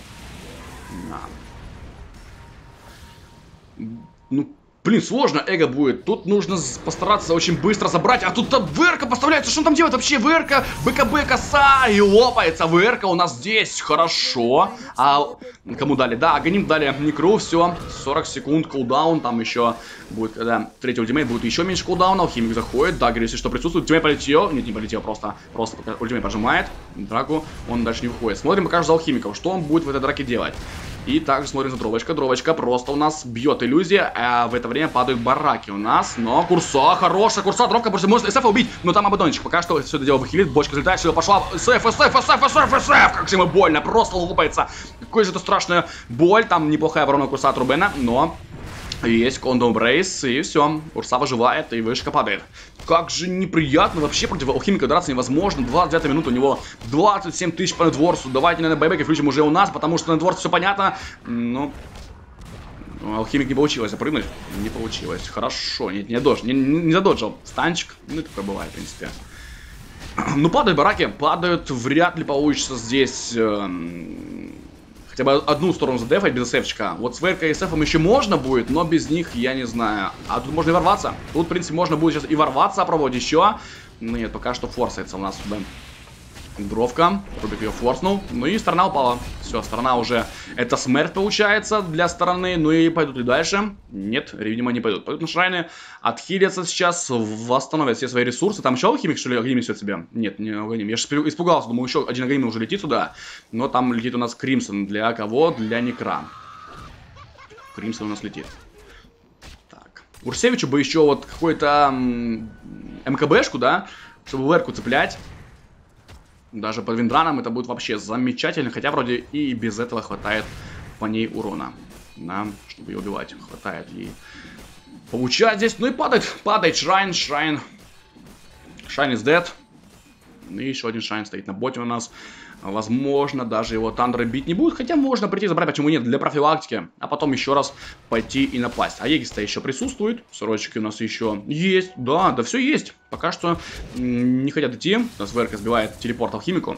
A: Да. Ну, блин, сложно эго будет. Тут нужно постараться очень быстро забрать. А тут ВРка поставляется. Что он там делает вообще? ВРка, БКБ, коса. И лопается. ВРка у нас здесь. Хорошо. А кому дали? Да, Аганим дали Некру. Все. сорок секунд кулдаун. Там еще будет, когда третий ультимейт, будет еще меньше кулдауна. Алхимик заходит. Да, говорит, если что присутствует. Ультимейт полетел. Нет, не полетел. Просто, просто ультимейт прожимает драку. Он дальше не выходит. Смотрим пока что за алхимиком. Что он будет в этой драке делать? И также смотрим за дровочка. Дровочка просто у нас бьет иллюзия, а в это время падают бараки у нас. Но курса, хорошая курса, дровка, просто может СФ убить. Но там Абадончик пока что все это дело выхилит. Бочка взлетает, все, пошла. СФ, СФ, СФ, СФ, СФ. Как же ему больно, просто лупается. Какой же это страшная боль. Там неплохая оборона курса от Рубена, но есть кондом брейс, и все. Урса выживает, и вышка падает. Как же неприятно, вообще против алхимика драться невозможно. двадцать девятая минута, у него двадцать семь тысяч по нетворсу. Давайте, наверное, байбеки включим уже у нас, потому что на нетворс все понятно. Ну, алхимик не получилось запрыгнуть. Не получилось. Хорошо, нет, не, додж, не, не задоджил. Станчик, ну, это такое бывает, в принципе. Ну, падают бараки, падают, вряд ли получится здесь... Э Хотя бы одну сторону задефать без эсэфчика. Вот с ВРК и СФом еще можно будет, но без них я не знаю. А тут можно и ворваться. Тут, в принципе, можно будет сейчас и ворваться, пробовать еще. Но нет, пока что форсается у нас сюда. Дровка. Рубик ее форснул. Ну и сторона упала. Все, сторона уже... Это смерть получается для стороны. Ну и пойдут ли дальше? Нет, видимо, не пойдут. Пойдут на шрайны. Отхилятся сейчас. Восстановят все свои ресурсы. Там еще алхимик, что ли, Аганим несет себе? Нет, не Аганим. Я же испугался. Думаю, еще один Аганим уже летит сюда. Но там летит у нас Кримсон. Для кого? Для Некра. Кримсон у нас летит. Так. Урсевичу бы еще вот какой-то МКБшку, да? Чтобы ВРку цеплять. Даже под Виндраном это будет вообще замечательно. Хотя вроде и без этого хватает по ней урона. Да, чтобы ее убивать. Хватает ей получать здесь. Ну и падает. Падает Шрайн. Шрайн. Шрайн is dead. И еще один Шрайн стоит на боте у нас. Возможно, даже его Тандра бить не будет. Хотя можно прийти забрать, почему нет, для профилактики. А потом еще раз пойти и напасть. А Егис-то еще присутствует. Сорочки у нас еще есть. Да, да все есть. Пока что не хотят идти. У нас ВРК сбивает телепорт алхимику.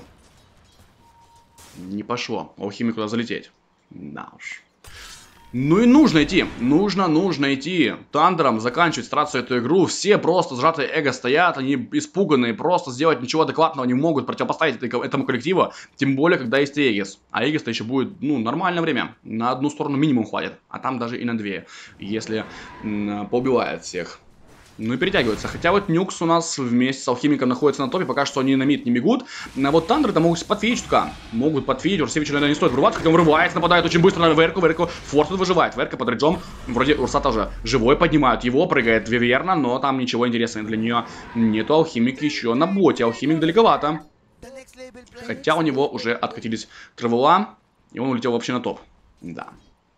A: Не пошло алхимику туда залететь. Да уж. Ну и нужно идти, нужно, нужно идти. Тандером заканчивать, стараться эту игру. Все просто сжатые эго стоят, они испуганные, просто сделать ничего адекватного не могут противопоставить этому коллективу. Тем более, когда есть Эгис. А Эгис-то еще будет, ну, нормальное время. На одну сторону минимум хватит, а там даже и на две, если поубивает всех. Ну и перетягиваются. Хотя вот Нюкс у нас вместе с Алхимиком находится на топе. Пока что они на мид не бегут. А вот Тандеры-то могут подфидить чутка. Могут подфидить. Урсевичу, наверное, не стоит врываться. Хотя он врывается, нападает очень быстро на Верку. Верку Форс тут выживает. Верка под реджом. Вроде Урса тоже живой. Поднимают его. Прыгает Виверна. Но там ничего интересного для нее нету. Алхимик еще на боте. Алхимик далековато. Хотя у него уже откатились Тревела. И он улетел вообще на топ. Да.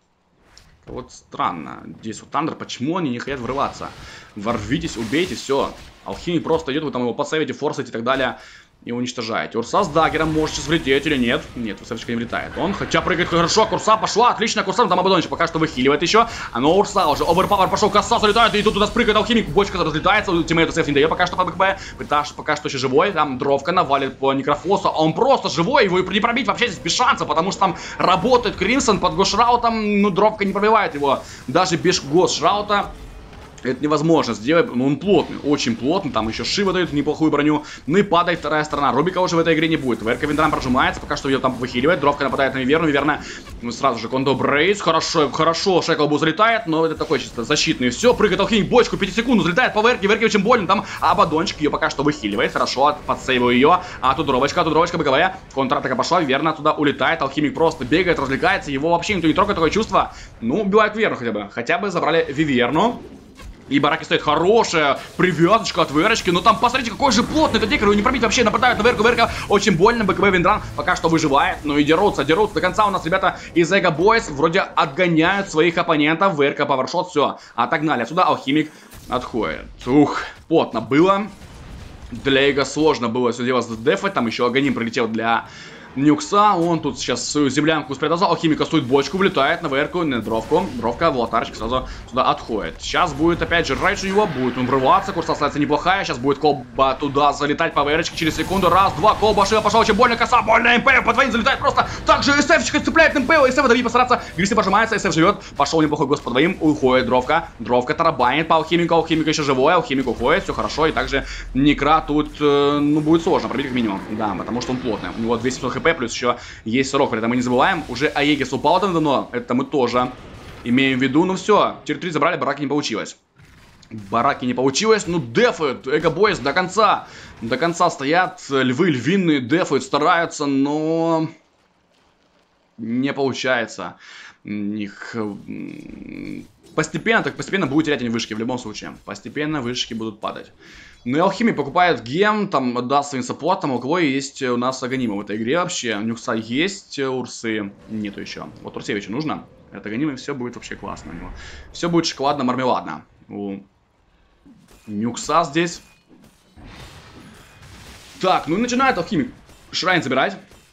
A: Вот странно. Здесь вот Тандер, почему они не хотят врываться? Ворвитесь, убейте, все. Алхимик просто идет, вы там его подсейвите, форсите и так далее. И уничтожаете. Урса с даггером может сейчас влететь или нет? Нет, Урсавчика не влетает. Он хотя прыгает хорошо, Курса пошла, отлично, Курса там Абадончик пока что выхиливает еще. А но Урса уже, оверпауэр пошел, коса залетает, и тут у нас прыгает Алхимик, бочка разлетается, тиммейту сейф не дает пока что по БКБ. Пыташ пока что еще живой, там дровка навалит по Некрофосу, а он просто живой, его не пробить вообще здесь без шанса, потому что там работает Кримсон под Гошраутом, ну дровка не пробивает его, даже без Гошраута. Это невозможно сделать, но он плотный, очень плотный, там еще Шива дает неплохую броню, ну и падает вторая сторона, Рубика уже в этой игре не будет, Верка Виндрам прожимается, пока что ее там выхиливает, Дровка нападает на Виверну, Виверна, ну сразу же Кондо Брейс, хорошо, хорошо, Шеклбу залетает, но это такой чисто защитный, все, прыгает Алхимик, бочку, пяти секунд, залетает по Верке, Верке очень больно, там Абадончик ее пока что выхиливает, хорошо, подсейвил ее, а тут Дровочка, тут Дровочка боковая, контратака пошла, Виверна туда улетает, Алхимик просто бегает, развлекается, его вообще никто не трогает, такое чувство, ну убивает Виверну хотя бы, хотя бы забрали Виверну. И бараки стоит хорошая привязочка от Верочки. Но там, посмотрите, какой же плотный этот декер. Его не пробить вообще. Нападают на Верку. Верка очень больно. БКБ Виндран пока что выживает. Но и дерутся, дерутся. До конца у нас ребята из Эго Бойс вроде отгоняют своих оппонентов. Верка, павершот, все. Отогнали. Отсюда Алхимик отходит. Ух, плотно было. Для Эго сложно было все дело с дефой. Там еще Аганим прилетел для Нюкса, он тут сейчас свою землянку спрятал, Алхимика стоит бочку, влетает на Верку, на Дровку, Дровка, Волотарчик сразу сюда отходит. Сейчас будет опять же рейдж у него, будет он врываться, курс остается неплохая, сейчас будет колба туда залетать по Верочке через секунду, раз, два, колба, шива, пошел, очень больно, коса, больно, МП, по двоим залетает просто, также СФчика цепляет МП, СФ дави постараться, Грисы пожимается, СФ живет, пошел неплохой гост по двоим, уходит Дровка, Дровка тарабанит по Алхимику, Алхимик еще живой, Алхимик уходит, все хорошо, и также Некра тут, э, ну, будет сложно пробить как минимум, да, потому что он плотный, у него двести пятьдесят хп, плюс еще есть срок, это мы не забываем. Уже Аегис упал там давно, это мы тоже имеем в виду. Ну все, территорию забрали, бараки не получилось. Бараки не получилось, ну дефают, Эго Бойс до конца. До конца стоят, львы львиные дефают, стараются, но не получается. Их постепенно, так постепенно будут терять они вышки в любом случае. Постепенно вышки будут падать. Ну и Алхимик покупает гем, там даст своим саппортом, у кого есть у нас Аганима в этой игре вообще. Нюкса есть, Урсы нету еще. Вот Урсевичу нужно. Это Аганим, и все будет вообще классно у него. Все будет шоколадно-мармеладно. У Нюкса здесь. Так, ну и начинает Алхимик Шрайн забирать.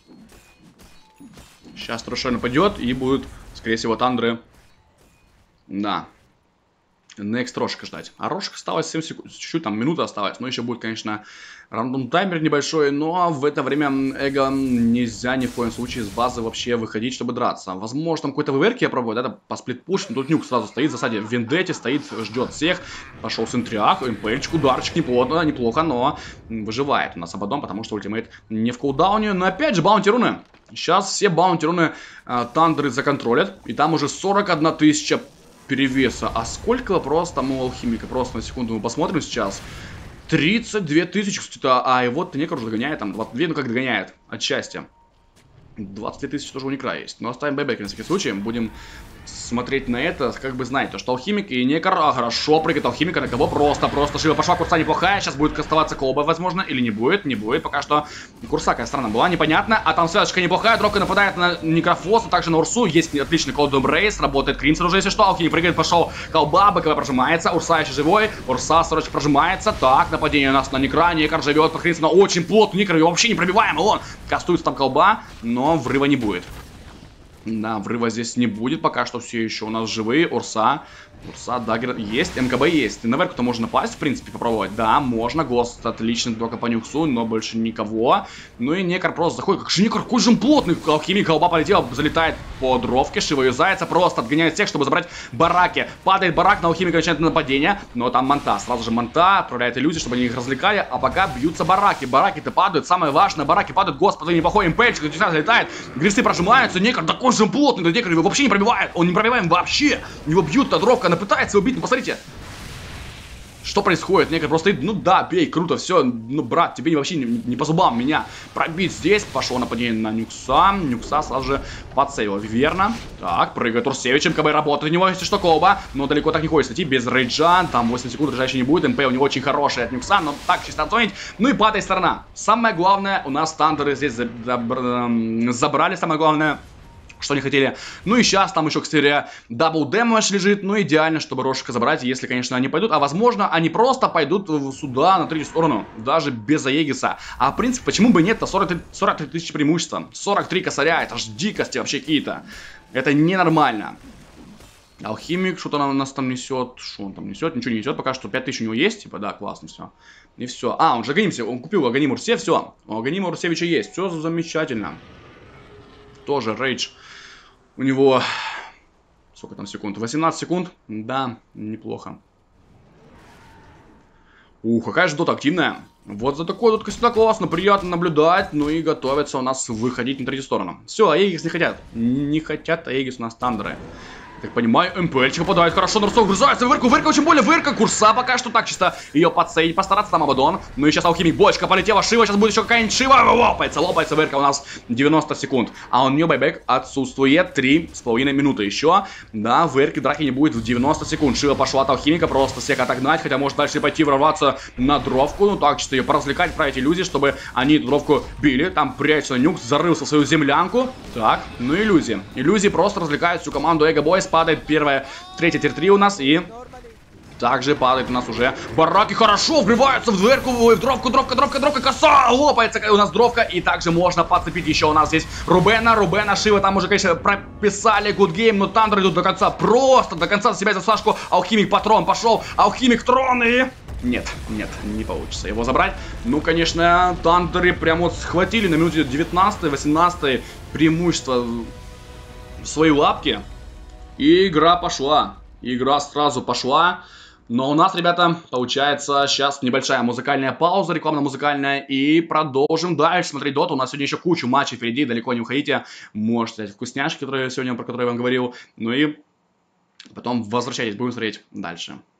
A: Сейчас Трошой нападет и будут, скорее всего, Тандры. Да. Next Рошка ждать. А Рошка осталось семь секунд. Чуть-чуть, там минута осталась. Но еще будет, конечно, рандом таймер небольшой. Но в это время Эго нельзя ни в коем случае с базы вообще выходить, чтобы драться. Возможно, там какой-то ВВРки я пробую, да, это по сплитпуш. Но тут Нюк сразу стоит в засаде в Вендете, стоит, ждет всех. Пошел с интриах, МПчик, ударчик, неплохо, неплохо, но выживает у нас Абадон, потому что ультимейт не в кулдауне. Но опять же, баунти руны. Сейчас все баунти руны э, Тандры законтролят. И там уже сорок одна тысяча перевеса. А сколько вопрос там у Алхимика? Просто на секунду мы посмотрим сейчас. тридцать две тысячи, кстати. А и вот Некр уже догоняет там. двадцать две, ну как догоняет. От счастья. двадцать две тысячи тоже у Некра есть. Но оставим бэбэк на всякий случай. Будем смотреть на это, как бы знать, то, что Алхимик и Некр, а, хорошо прыгает Алхимика, на кого просто, просто Шива пошла, Курса неплохая, сейчас будет кастоваться Колба, возможно, или не будет, не будет, пока что Курса какая странная была, непонятно, а там связочка неплохая, Дровка нападает на Некрофоса, также на Урсу, есть отличный Колдом Брейс, работает Кримсон уже, если что, Алхимик прыгает, пошел Колба, БКВ прожимается, Урса еще живой, Урса, сорочка прожимается, так, нападение у нас на Некра, Некр живет по Кримсону, очень плотно, Некр его вообще не пробиваем, он кастуется там Колба, но врыва не будет. Да, врыва здесь не будет, пока что все еще у нас живые, Урса, Урса, Даггер есть, МКБ есть, и на Верку-то можно напасть, в принципе, попробовать, да, можно, Гост отлично, только по Нюксу, но больше никого, ну и Некр просто заходит, как же Некр, какой же он плотный, Алхимик, Колба полетел, залетает по Дровке, Шива юзается, просто отгоняет всех, чтобы забрать бараки, падает барак, на Алхимика начинает нападение, но там Манта, сразу же Манта отправляет иллюзии, чтобы они их развлекали, а пока бьются бараки, бараки-то падают, самое важное, бараки падают, Господи, неплохой импельчик, залетает, Грисы прожимаются, Некр, такой же плотный, Некр его вообще не пробивает, он не пробиваем вообще, его бьют, а Дровка, она пытается убить, ну посмотрите. Что происходит? Некая просто, ну да, бей, круто, все. Ну, брат, тебе вообще не, не по зубам меня пробить здесь. Пошло нападение на Нюкса. Нюкса сразу же подсейвил. Верно. Так, прыгает Урсевичем, КБ работает у него, если что, Коба. Но далеко так не хочется идти, без рейджа. Там восемь секунд рейджа еще не будет. МП у него очень хороший от Нюкса, но так чисто оценить. Ну и падает сторона. Самое главное, у нас тандеры здесь забрали, самое главное, что не хотели. Ну и сейчас там еще, кстати, дабл дэмэдж лежит. Ну идеально, чтобы Рошика забрать, если, конечно, они пойдут. А возможно, они просто пойдут сюда, на третью сторону, даже без Аегиса. А в принципе, почему бы нет-то? сорок три тысячи преимущества. сорок три косаря, это ж дикости вообще какие-то. Это ненормально. Алхимик, что-то на нас там несет. Что он там несет? Ничего не несет. Пока что пять тысяч у него есть. Типа, да, классно, все. И все. А, он же Аганимся, он купил Аганим Урсе, все. У Аганима Урсевича есть. Все замечательно. Тоже рейдж. У него... Сколько там секунд? восемнадцать секунд? Да, неплохо. Ух, какая же дота активная. Вот за такой дотка всегда классно, приятно наблюдать. Ну и готовятся у нас выходить на третью сторону. Все, Аегис не хотят. Не хотят Аегис у нас тандеры. Так понимаю, МПЛчик попадает хорошо, на Русов вгрызается в Вырку, Вырка очень больно, Вырка, Курса пока что так чисто ее подсейдить, постараться там Абадон. Ну и сейчас Алхимик, бочка полетела, Шива, сейчас будет еще какая-нибудь Шива, лопается, лопается Вырка у нас девяносто секунд. А у нее байбек отсутствует три с половиной минуты еще. Да, Вырки драки не будет в девяносто секунд. Шива пошла от Алхимика, просто всех отогнать, хотя может дальше пойти ворваться на дровку. Ну так чисто ее поразвлекать, править иллюзии, чтобы они эту дровку били. Там прячется Нюкс, зарылся в свою землянку. Так, ну иллюзии. Иллюзии просто развлекают всю команду Эго Бойс. Падает первая, третья тир-три у нас, и также падает у нас уже бараки. Хорошо врываются в дверку, в дровку, дровка, дровка, дровка, коса, лопается у нас дровка. И также можно подцепить еще у нас здесь Рубена, Рубена, Шива. Там уже, конечно, прописали гудгейм, но Тандер идут до конца, просто до конца себя за Сашку. Алхимик патрон пошел, Алхимик трон и... Нет, нет, не получится его забрать. Ну, конечно, Тандеры прям вот схватили на минуте девятнадцатой, восемнадцатой преимущество в свои лапки. И игра пошла. Игра сразу пошла. Но у нас, ребята, получается сейчас небольшая музыкальная пауза, рекламно-музыкальная. И продолжим дальше смотреть доту. У нас сегодня еще куча матчей впереди, далеко не уходите. Можете взять вкусняшки, которые сегодня, про которые я вам говорил. Ну и потом возвращайтесь, будем смотреть дальше.